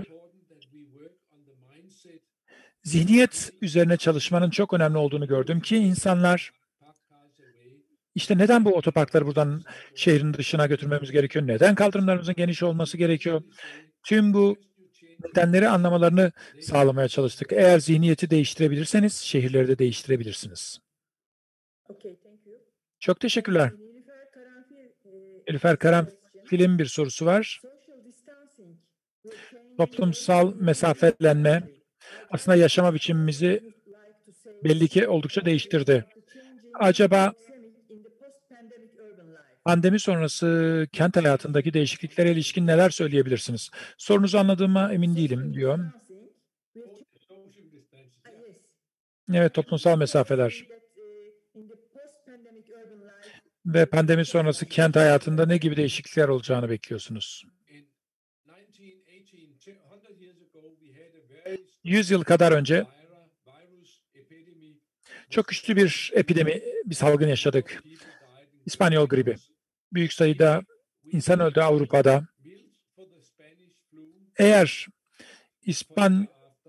zihniyet üzerine çalışmanın çok önemli olduğunu gördüm ki insanlar işte neden bu otoparkları buradan şehrin dışına götürmemiz gerekiyor? Neden kaldırımlarımızın geniş olması gerekiyor? Tüm bu nedenleri anlamalarını sağlamaya çalıştık. Eğer zihniyeti değiştirebilirseniz şehirleri de değiştirebilirsiniz. Çok teşekkürler. Nilüfer Karanfil'in bir sorusu var. Toplumsal mesafelenme aslında yaşama biçimimizi belli ki oldukça değiştirdi. Acaba pandemi sonrası kent hayatındaki değişikliklere ilişkin neler söyleyebilirsiniz? Sorunuzu anladığıma emin değilim diyor. Evet, toplumsal mesafeler ve pandemi sonrası kent hayatında ne gibi değişiklikler olacağını bekliyorsunuz? 100 yıl kadar önce çok güçlü bir epidemi, bir salgın yaşadık. İspanyol gribi. Büyük sayıda insan öldü Avrupa'da. Eğer İspanyol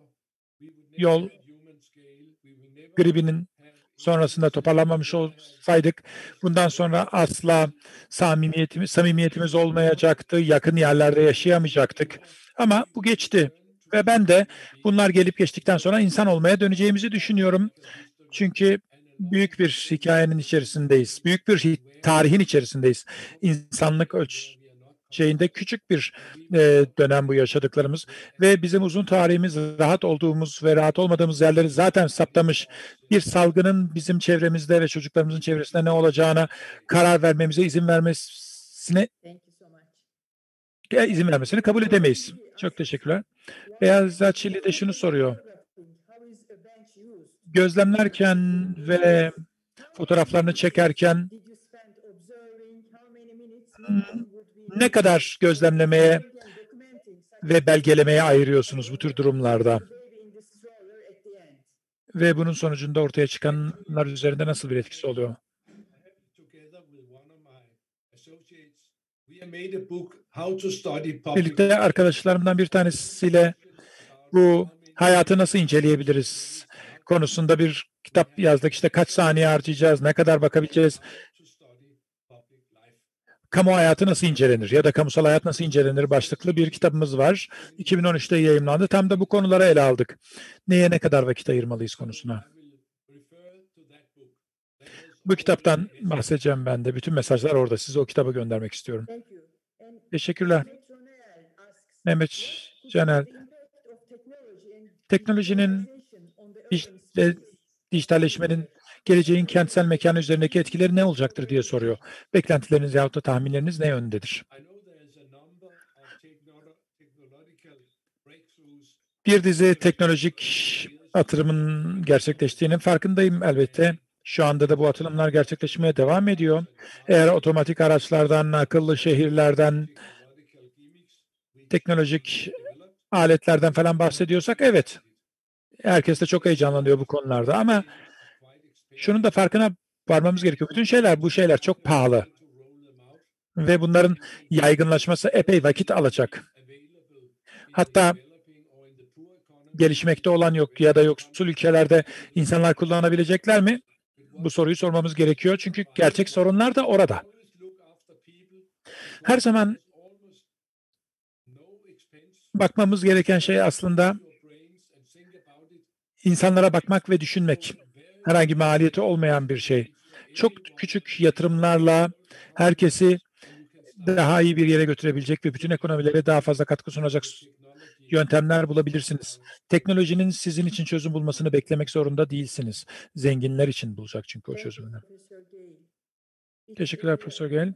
gribinin sonrasında toparlanmamış olsaydık, bundan sonra asla samimiyetimiz olmayacaktı, yakın yerlerde yaşayamayacaktık. Ama bu geçti ve ben de bunlar gelip geçtikten sonra insan olmaya döneceğimizi düşünüyorum. Çünkü büyük bir hikayenin içerisindeyiz, büyük bir tarihin içerisindeyiz. İnsanlık ölçeğinde küçük bir dönem bu yaşadıklarımız ve bizim uzun tarihimiz rahat olduğumuz ve rahat olmadığımız yerleri zaten saptamış. Bir salgının bizim çevremizde ve çocuklarımızın çevresinde ne olacağına karar vermemize izin vermesini kabul edemeyiz. Çok teşekkürler. Beyaz Çili de şunu soruyor. Gözlemlerken ve fotoğraflarını çekerken ne kadar gözlemlemeye ve belgelemeye ayırıyorsunuz bu tür durumlarda? Ve bunun sonucunda ortaya çıkanlar üzerinde nasıl bir etkisi oluyor? Birlikte arkadaşlarımdan bir tanesiyle bu hayatı nasıl inceleyebiliriz konusunda bir kitap yazdık. İşte kaç saniye harcayacağız, ne kadar bakabileceğiz, kamu hayatı nasıl incelenir ya da kamusal hayat nasıl incelenir başlıklı bir kitabımız var. 2013'te yayımlandı. Tam da bu konuları ele aldık. Neye ne kadar vakit ayırmalıyız konusuna. Bu kitaptan bahsedeceğim ben de. Bütün mesajlar orada. Size o kitabı göndermek istiyorum. Teşekkürler. Mehmet Caner, teknolojinin ve dijitalleşmenin geleceğin kentsel mekanı üzerindeki etkileri ne olacaktır diye soruyor. Beklentileriniz yahut da tahminleriniz ne yöndedir? Bir dizi teknolojik atılımın gerçekleştiğinin farkındayım elbette. Şu anda da bu atılımlar gerçekleşmeye devam ediyor. Eğer otomatik araçlardan, akıllı şehirlerden, teknolojik aletlerden falan bahsediyorsak evet. Herkes de çok heyecanlanıyor bu konularda ama şunun da farkına varmamız gerekiyor. Bütün bu şeyler çok pahalı ve bunların yaygınlaşması epey vakit alacak. Hatta gelişmekte olan yok ya da yoksul ülkelerde insanlar kullanabilecekler mi? Bu soruyu sormamız gerekiyor çünkü gerçek sorunlar da orada. Her zaman bakmamız gereken şey aslında insanlara bakmak ve düşünmek. Herhangi maliyeti olmayan bir şey. Çok küçük yatırımlarla herkesi daha iyi bir yere götürebilecek ve bütün ekonomilere daha fazla katkı sunacak yöntemler bulabilirsiniz. Teknolojinin sizin için çözüm bulmasını beklemek zorunda değilsiniz. Zenginler için bulacak çünkü o çözümünü. Teşekkürler Profesör Gale.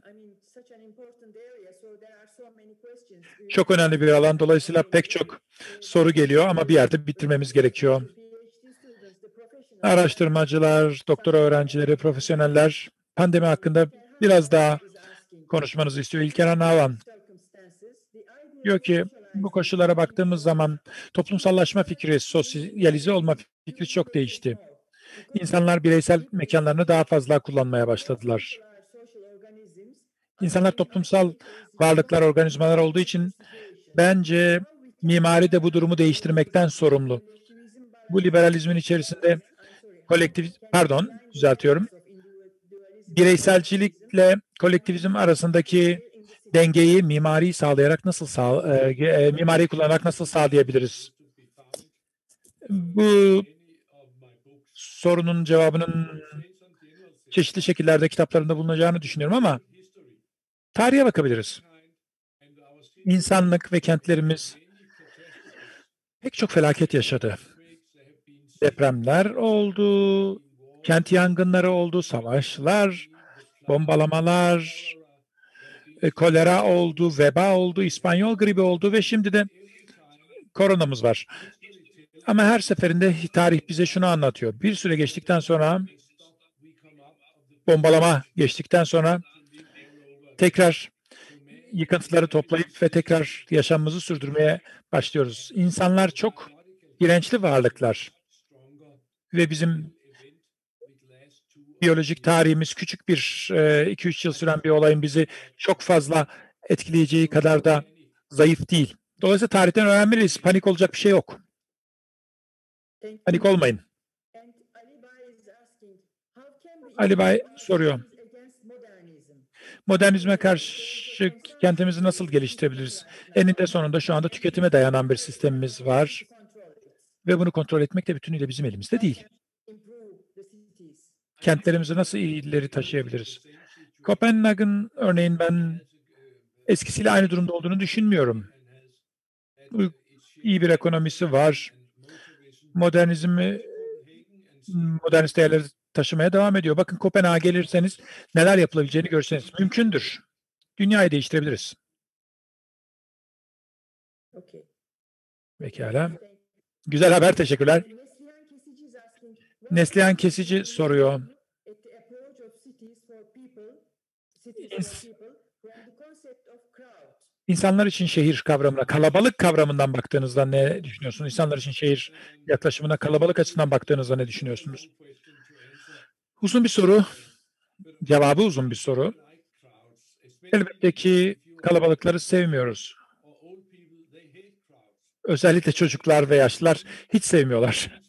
Çok önemli bir alan. Dolayısıyla pek çok soru geliyor ama bir yerde bitirmemiz gerekiyor. Araştırmacılar, doktora öğrencileri, profesyoneller pandemi hakkında biraz daha konuşmanızı istiyor. İlker Navan diyor ki bu koşullara baktığımız zaman toplumsallaşma fikri, sosyalize olma fikri çok değişti. İnsanlar bireysel mekanlarını daha fazla kullanmaya başladılar. İnsanlar toplumsal varlıklar, organizmalar olduğu için bence mimari de bu durumu değiştirmekten sorumlu. Bu liberalizmin içerisinde bireyselcilikle kolektivizm arasındaki dengeyi mimari sağlayarak mimari kullanarak nasıl sağlayabiliriz? Bu sorunun cevabının çeşitli şekillerde kitaplarında bulunacağını düşünüyorum ama Tarihe bakabiliriz. İnsanlık ve kentlerimiz pek çok felaket yaşadı. Depremler oldu, kent yangınları oldu, savaşlar, bombalamalar, kolera oldu, veba oldu, İspanyol gribi oldu ve şimdi de koronamız var. Ama her seferinde tarih bize şunu anlatıyor. Bir süre geçtikten sonra, bombalama geçtikten sonra tekrar yıkıntıları toplayıp ve tekrar yaşamımızı sürdürmeye başlıyoruz. İnsanlar çok dirençli varlıklar ve bizim biyolojik tarihimiz küçük bir 2-3 yıl süren bir olayın bizi çok fazla etkileyeceği kadar da zayıf değil. Dolayısıyla tarihten öğrenmeliyiz. Panik olacak bir şey yok. Panik olmayın. Ali Bay soruyor. Modernizme karşı kentimizi nasıl geliştirebiliriz? Eninde sonunda şu anda tüketime dayanan bir sistemimiz var ve bunu kontrol etmek de bütünüyle bizim elimizde değil. Kentlerimizi nasıl ileri taşıyabiliriz? Kopenhag'ın örneğin ben eskisiyle aynı durumda olduğunu düşünmüyorum. İyi bir ekonomisi var. Modernist değerleri taşımaya devam ediyor. Bakın Kopenhag'a gelirseniz neler yapılabileceğini görseniz mümkündür. Dünyayı değiştirebiliriz. Pekala. Güzel haber, teşekkürler. Neslihan Kesici soruyor. İnsanlar için şehir kavramına, kalabalık kavramından baktığınızda ne düşünüyorsunuz? İnsanlar için şehir yaklaşımına, kalabalık açısından baktığınızda ne düşünüyorsunuz? Uzun bir soru. Cevabı uzun bir soru. Elbette ki kalabalıkları sevmiyoruz. Özellikle çocuklar ve yaşlılar hiç sevmiyorlar.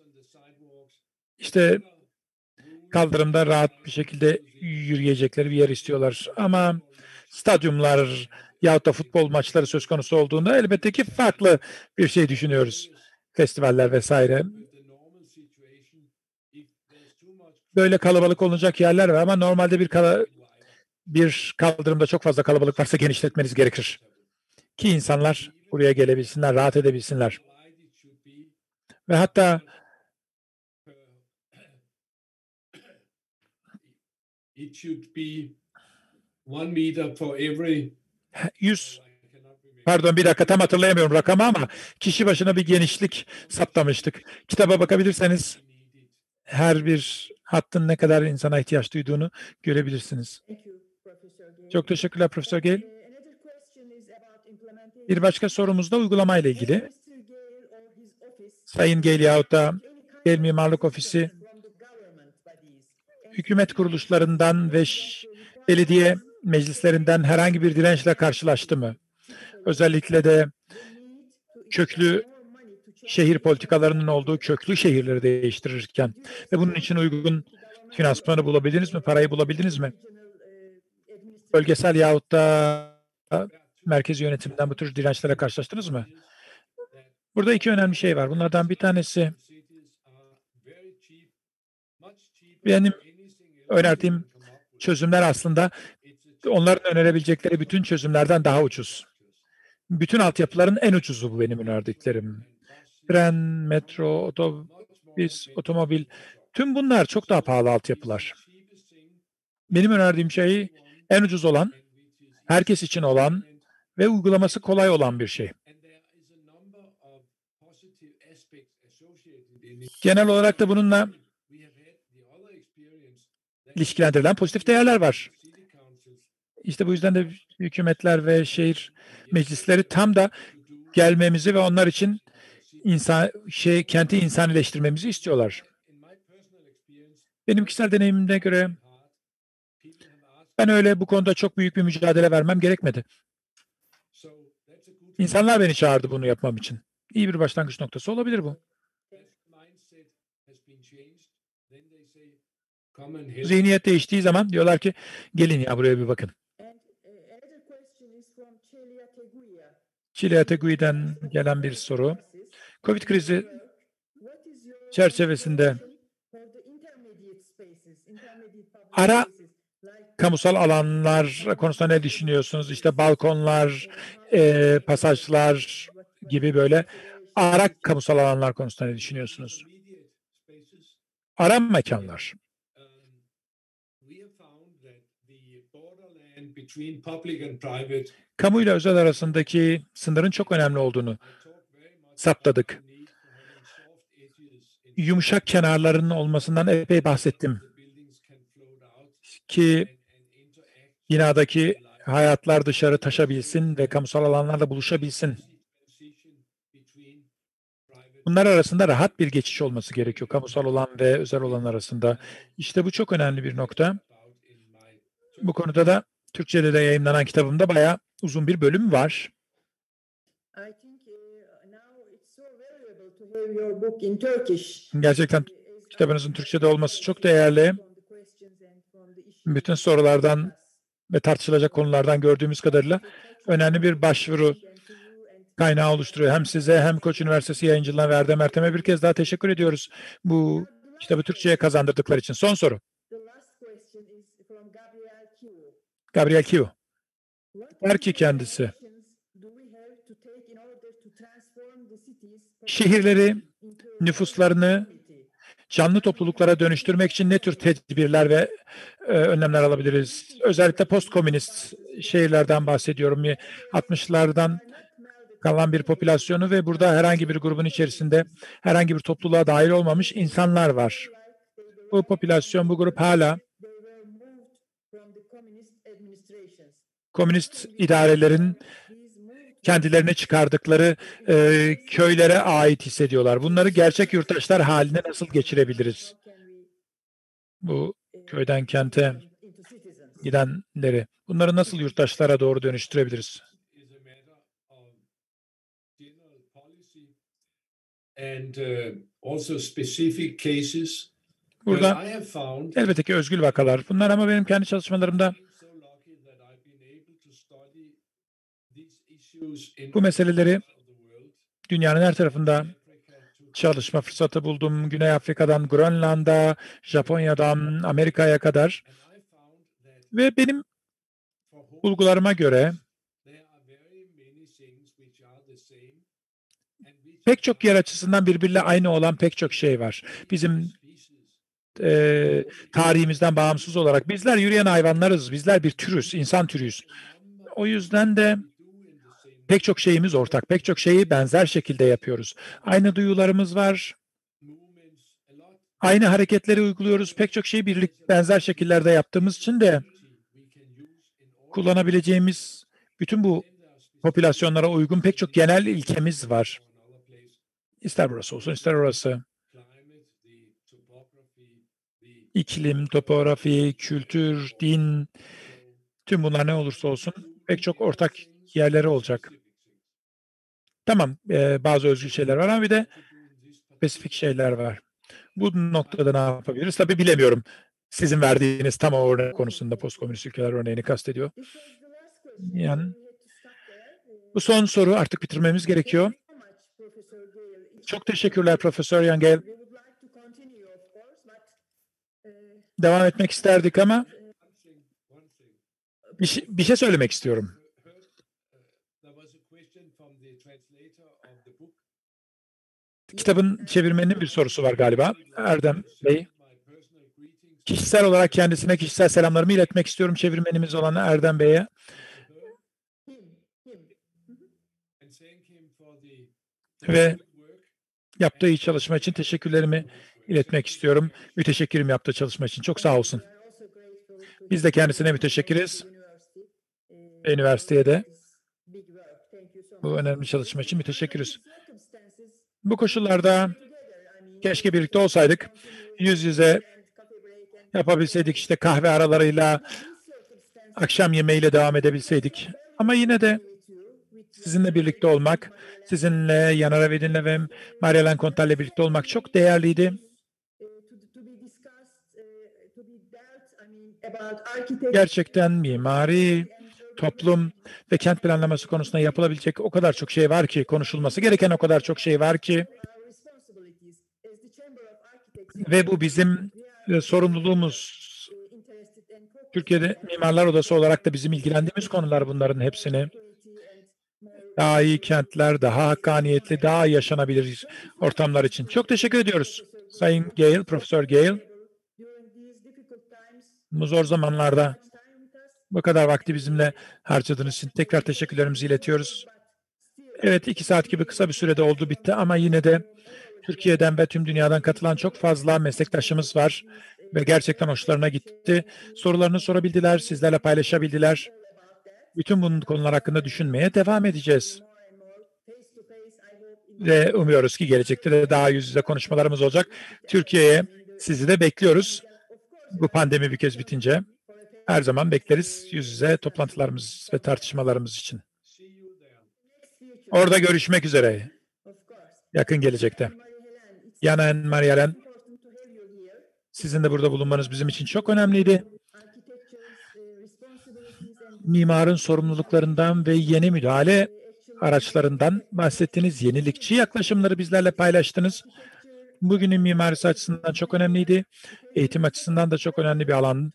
İşte kaldırımda rahat bir şekilde yürüyecekleri bir yer istiyorlar. Ama stadyumlar yahut da futbol maçları söz konusu olduğunda elbette ki farklı bir şey düşünüyoruz. Festivaller vesaire. Böyle kalabalık olacak yerler var ama normalde bir kaldırımda çok fazla kalabalık varsa genişletmeniz gerekir. Ki insanlar buraya gelebilsinler, rahat edebilsinler. Ve hatta it should be 1 meter for every 100 Pardon, bir dakika, tam hatırlayamıyorum rakamı ama kişi başına bir genişlik saptamıştık. Kitaba bakabilirseniz her bir hattın ne kadar insana ihtiyaç duyduğunu görebilirsiniz. Çok teşekkürler Profesör Gale. Bir başka sorumuz da uygulamayla ilgili. Sayın Gale yahut da Gale Mimarlık Ofisi hükümet kuruluşlarından ve belediye meclislerinden herhangi bir dirençle karşılaştı mı? Özellikle de köklü şehir politikalarının olduğu köklü şehirleri değiştirirken ve bunun için uygun finansmanı bulabildiniz mi? Parayı bulabildiniz mi? Bölgesel yahut da merkezi yönetimden bu tür dirençlere karşılaştınız mı? Burada iki önemli şey var. Bunlardan bir tanesi benim önerdiğim çözümler aslında onların önerebilecekleri bütün çözümlerden daha ucuz. Bütün altyapıların en ucuzu bu benim önerdiklerim. Tren, metro, otobüs, otomobil, tüm bunlar çok daha pahalı altyapılar. Benim önerdiğim şey en ucuz olan, herkes için olan ve uygulaması kolay olan bir şey. Genel olarak da bununla ilişkilendirilen pozitif değerler var. İşte bu yüzden de hükümetler ve şehir meclisleri tam da gelmemizi ve onlar için kenti insanileştirmemizi istiyorlar. Benim kişisel deneyimime göre ben öyle bu konuda çok büyük bir mücadele vermem gerekmedi. İnsanlar beni çağırdı bunu yapmam için. İyi bir başlangıç noktası olabilir bu. Zihniyet değiştiği zaman diyorlar ki gelin ya buraya bir bakın. Chile Tegui'den gelen bir soru. Covid krizi çerçevesinde ara Kamusal alanlar konusunda ne düşünüyorsunuz? İşte balkonlar, pasajlar gibi böyle ara kamusal alanlar konusunda ne düşünüyorsunuz? Ara mekanlar. Kamu ile özel arasındaki sınırın çok önemli olduğunu saptadık. Yumuşak kenarlarının olmasından epey bahsettim ki binadaki hayatlar dışarı taşabilsin ve kamusal alanlarla buluşabilsin. Bunlar arasında rahat bir geçiş olması gerekiyor, kamusal olan ve özel olan arasında. İşte bu çok önemli bir nokta. Bu konuda da Türkçe'de de yayınlanan kitabımda bayağı uzun bir bölüm var. Gerçekten kitabınızın Türkçe'de olması çok değerli. Bütün sorulardan ve tartışılacak konulardan gördüğümüz kadarıyla önemli bir başvuru kaynağı oluşturuyor. Hem size hem Koç Üniversitesi yayıncılığına ve Erdem Ertem'e bir kez daha teşekkür ediyoruz bu kitabı Türkçe'ye kazandırdıkları için. Son soru. Gabriel Kiu. Der ki kendisi, şehirleri, nüfuslarını canlı topluluklara dönüştürmek için ne tür tedbirler ve önlemler alabiliriz? Özellikle postkomünist şehirlerden bahsediyorum. 60'lardan kalan bir popülasyonu ve burada herhangi bir grubun içerisinde herhangi bir topluluğa dahil olmamış insanlar var. Bu popülasyon, bu grup hala komünist idarelerin kendilerine çıkardıkları köylere ait hissediyorlar. Bunları gerçek yurttaşlar haline nasıl geçirebiliriz? Bu köyden kente gidenleri. Bunları nasıl yurttaşlara doğru dönüştürebiliriz? Burada elbette ki özgül vakalar. Bunlar ama benim kendi çalışmalarımda bu meseleleri dünyanın her tarafında çalışma fırsatı buldum. Güney Afrika'dan Grönland'a, Japonya'dan Amerika'ya kadar. Ve benim bulgularıma göre pek çok yer açısından birbiriyle aynı olan pek çok şey var. Bizim tarihimizden bağımsız olarak bizler yürüyen hayvanlarız. Bizler bir türüz, insan türüyüz. O yüzden de pek çok şeyimiz ortak. Pek çok şeyi benzer şekilde yapıyoruz. Aynı duyularımız var. Aynı hareketleri uyguluyoruz. Pek çok şeyi benzer şekillerde yaptığımız için de kullanabileceğimiz bütün bu popülasyonlara uygun pek çok genel ilkemiz var. İster burası olsun, ister orası. İklim, topografi, kültür, din, tüm bunlar ne olursa olsun pek çok ortak yerleri olacak. Tamam, bazı özgül şeyler var ama bir de spesifik şeyler var. Bu noktada ne yapabiliriz? Tabii bilemiyorum. Sizin verdiğiniz tam o örnek konusunda postkomünist ülkeler örneğini kastediyor. Yani bu son soru, artık bitirmemiz gerekiyor. Çok teşekkürler Profesör Yangel. Devam etmek isterdik ama bir şey söylemek istiyorum. Kitabın çevirmeninin bir sorusu var galiba. Erdem Bey. Kişisel olarak kendisine kişisel selamlarımı iletmek istiyorum çevirmenimiz olan Erdem Bey'e. Ve yaptığı iyi çalışma için teşekkürlerimi iletmek istiyorum. Müteşekkirim yaptığı çalışma için. Çok sağ olsun. Biz de kendisine müteşekkiriz. Üniversiteye de bu önemli çalışma için müteşekkiriz. Bu koşullarda keşke birlikte olsaydık. Yüz yüze yapabilseydik, işte kahve aralarıyla, akşam yemeğiyle devam edebilseydik. Ama yine de sizinle birlikte olmak, sizinle, Yanar Avedin'le ve Marie-Hélène Contal'le birlikte olmak çok değerliydi. Gerçekten mimari, toplum ve kent planlaması konusunda yapılabilecek o kadar çok şey var ki, konuşulması gereken o kadar çok şey var ki ve bu bizim sorumluluğumuz. Türkiye'de Mimarlar Odası olarak da bizim ilgilendiğimiz konular bunların hepsini. Daha iyi kentler, daha hakkaniyetli, daha yaşanabilir ortamlar için. Çok teşekkür ediyoruz Sayın Gale, Profesör Gale. Bu zor zamanlarda bu kadar vakti bizimle harcadığınız için tekrar teşekkürlerimizi iletiyoruz. Evet, 2 saat gibi kısa bir sürede oldu bitti ama yine de Türkiye'den ve tüm dünyadan katılan çok fazla meslektaşımız var ve gerçekten hoşlarına gitti. Sorularını sorabildiler, sizlerle paylaşabildiler. Bütün bunun konular hakkında düşünmeye devam edeceğiz. Ve umuyoruz ki gelecekte de daha yüz yüze konuşmalarımız olacak. Türkiye'ye sizi de bekliyoruz. Bu pandemi bir kez bitince her zaman bekleriz yüz yüze toplantılarımız ve tartışmalarımız için. Orada görüşmek üzere. Yakın gelecekte. Yanan Marialen, sizin de burada bulunmanız bizim için çok önemliydi. Mimarın sorumluluklarından ve yeni müdahale araçlarından bahsettiğiniz yenilikçi yaklaşımları bizlerle paylaştınız. Bugünün mimarisi açısından çok önemliydi. Eğitim açısından da çok önemli bir alan.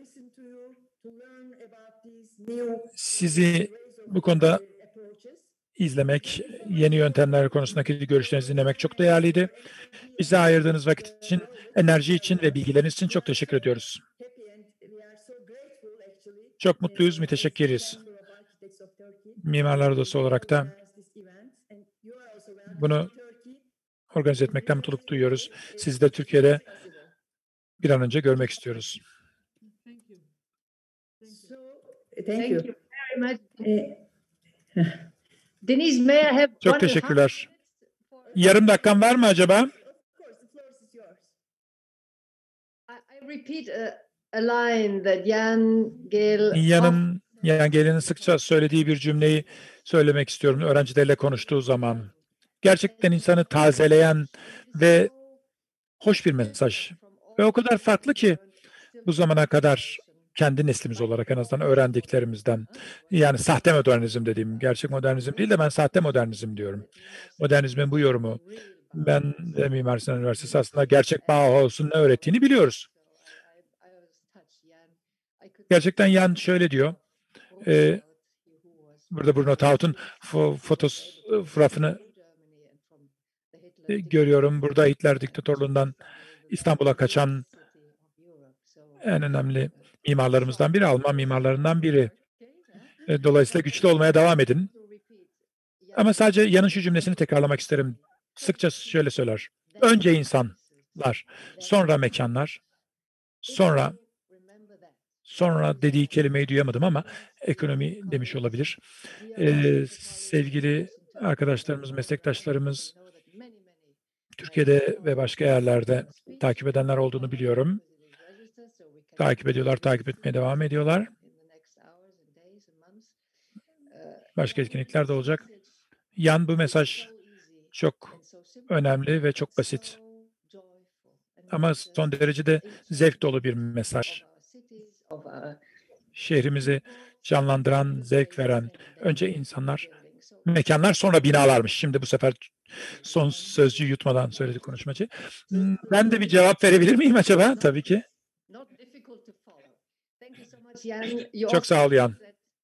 Sizi bu konuda izlemek, yeni yöntemler konusundaki görüşlerinizi dinlemek çok değerliydi. Bize ayırdığınız vakit için, enerji için ve bilgileriniz için çok teşekkür ediyoruz. Çok mutluyuz, müteşekkiriz. Mimarlar Odası olarak da bunu organize etmekten mutluluk duyuyoruz. Sizi de Türkiye'de bir an önce görmek istiyoruz. Thank you. very much. Denise, may I have Çok teşekkürler. Yarım dakikan var mı acaba? I repeat a line that Jan Gale Jan Gale'in sıkça söylediği bir cümleyi söylemek istiyorum öğrencilerle konuştuğu zaman. Gerçekten insanı tazeleyen ve hoş bir mesaj. Ve o kadar farklı ki bu zamana kadar kendi neslimiz olarak en azından öğrendiklerimizden. Yani sahte modernizm dediğim, gerçek modernizm değil de ben sahte modernizm diyorum. Modernizmin bu yorumu. Ben de Mimar Sinan Üniversitesi aslında gerçek Bauhaus'un ne öğrettiğini biliyoruz. Gerçekten Jan şöyle diyor. Burada Bruno Taut'un fotoğrafını görüyorum. Burada Hitler diktatörlüğünden İstanbul'a kaçan en önemli mimarlarımızdan biri, Alman mimarlarından biri. Dolayısıyla güçlü olmaya devam edin. Ama sadece Jan'ın şu cümlesini tekrarlamak isterim. Sıkça şöyle söyler. Önce insanlar, sonra mekanlar, sonra dediği kelimeyi duyamadım ama ekonomi demiş olabilir. Sevgili arkadaşlarımız, meslektaşlarımız, Türkiye'de ve başka yerlerde takip edenler olduğunu biliyorum. Takip ediyorlar, takip etmeye devam ediyorlar. Başka etkinlikler de olacak. Jan, bu mesaj çok önemli ve çok basit. Ama son derece de zevk dolu bir mesaj. Şehrimizi canlandıran, zevk veren, önce insanlar, mekanlar, sonra binalarmış. Şimdi bu sefer son sözcüğü yutmadan söyledi konuşmacı. Ben de bir cevap verebilir miyim acaba? Tabii ki. Çok sağ ol Jan.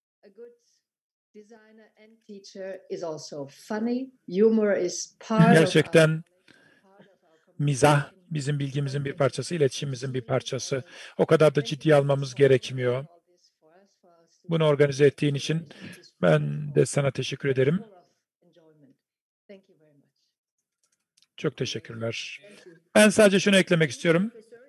Gerçekten mizah bizim bilgimizin bir parçası, iletişimimizin bir parçası. O kadar da ciddiye almamız gerekmiyor. Bunu organize ettiğin için ben de sana teşekkür ederim. Çok teşekkürler. Ben sadece şunu eklemek istiyorum.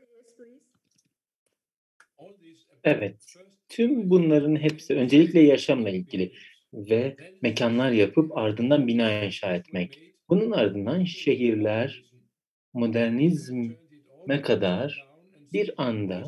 Evet, tüm bunların hepsi öncelikle yaşamla ilgili ve mekanlar yapıp ardından bina inşa etmek. Bunun ardından şehirler, modernizme kadar bir anda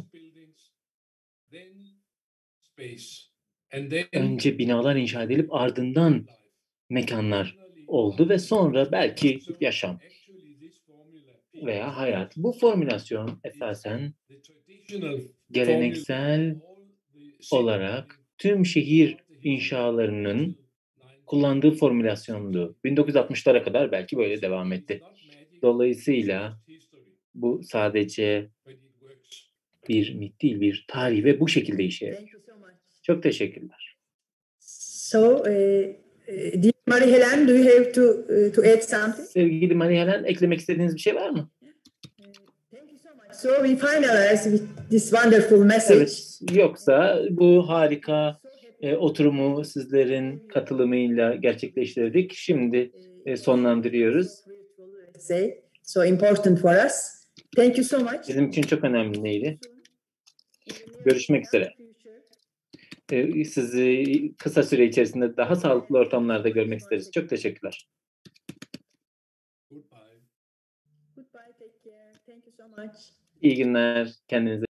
önce binalar inşa edilip ardından mekanlar oldu ve sonra belki yaşam veya hayat. Bu formülasyon esasen geleneksel olarak tüm şehir inşalarının kullandığı formülasyondu. 1960'lara kadar belki böyle devam etti. Dolayısıyla bu sadece bir mit değil, bir tarih ve bu şekilde işe yarıyor. Thank you so much. Çok teşekkürler. So, dear Marie Helen, do you have to add something? Sevgili Marie Helen, eklemek istediğiniz bir şey var mı? Thank you so much. So we finalize with this wonderful message. Evet, yoksa bu harika oturumu sizlerin katılımıyla gerçekleştirdik. Şimdi sonlandırıyoruz. So important for us. Thank you so much. Bizim için çok önemli neydi? Görüşmek üzere. Sizi kısa süre içerisinde daha sağlıklı ortamlarda görmek isteriz. Çok teşekkürler. Goodbye. Goodbye, take care. Thank you so much. İyi günler. Kendinize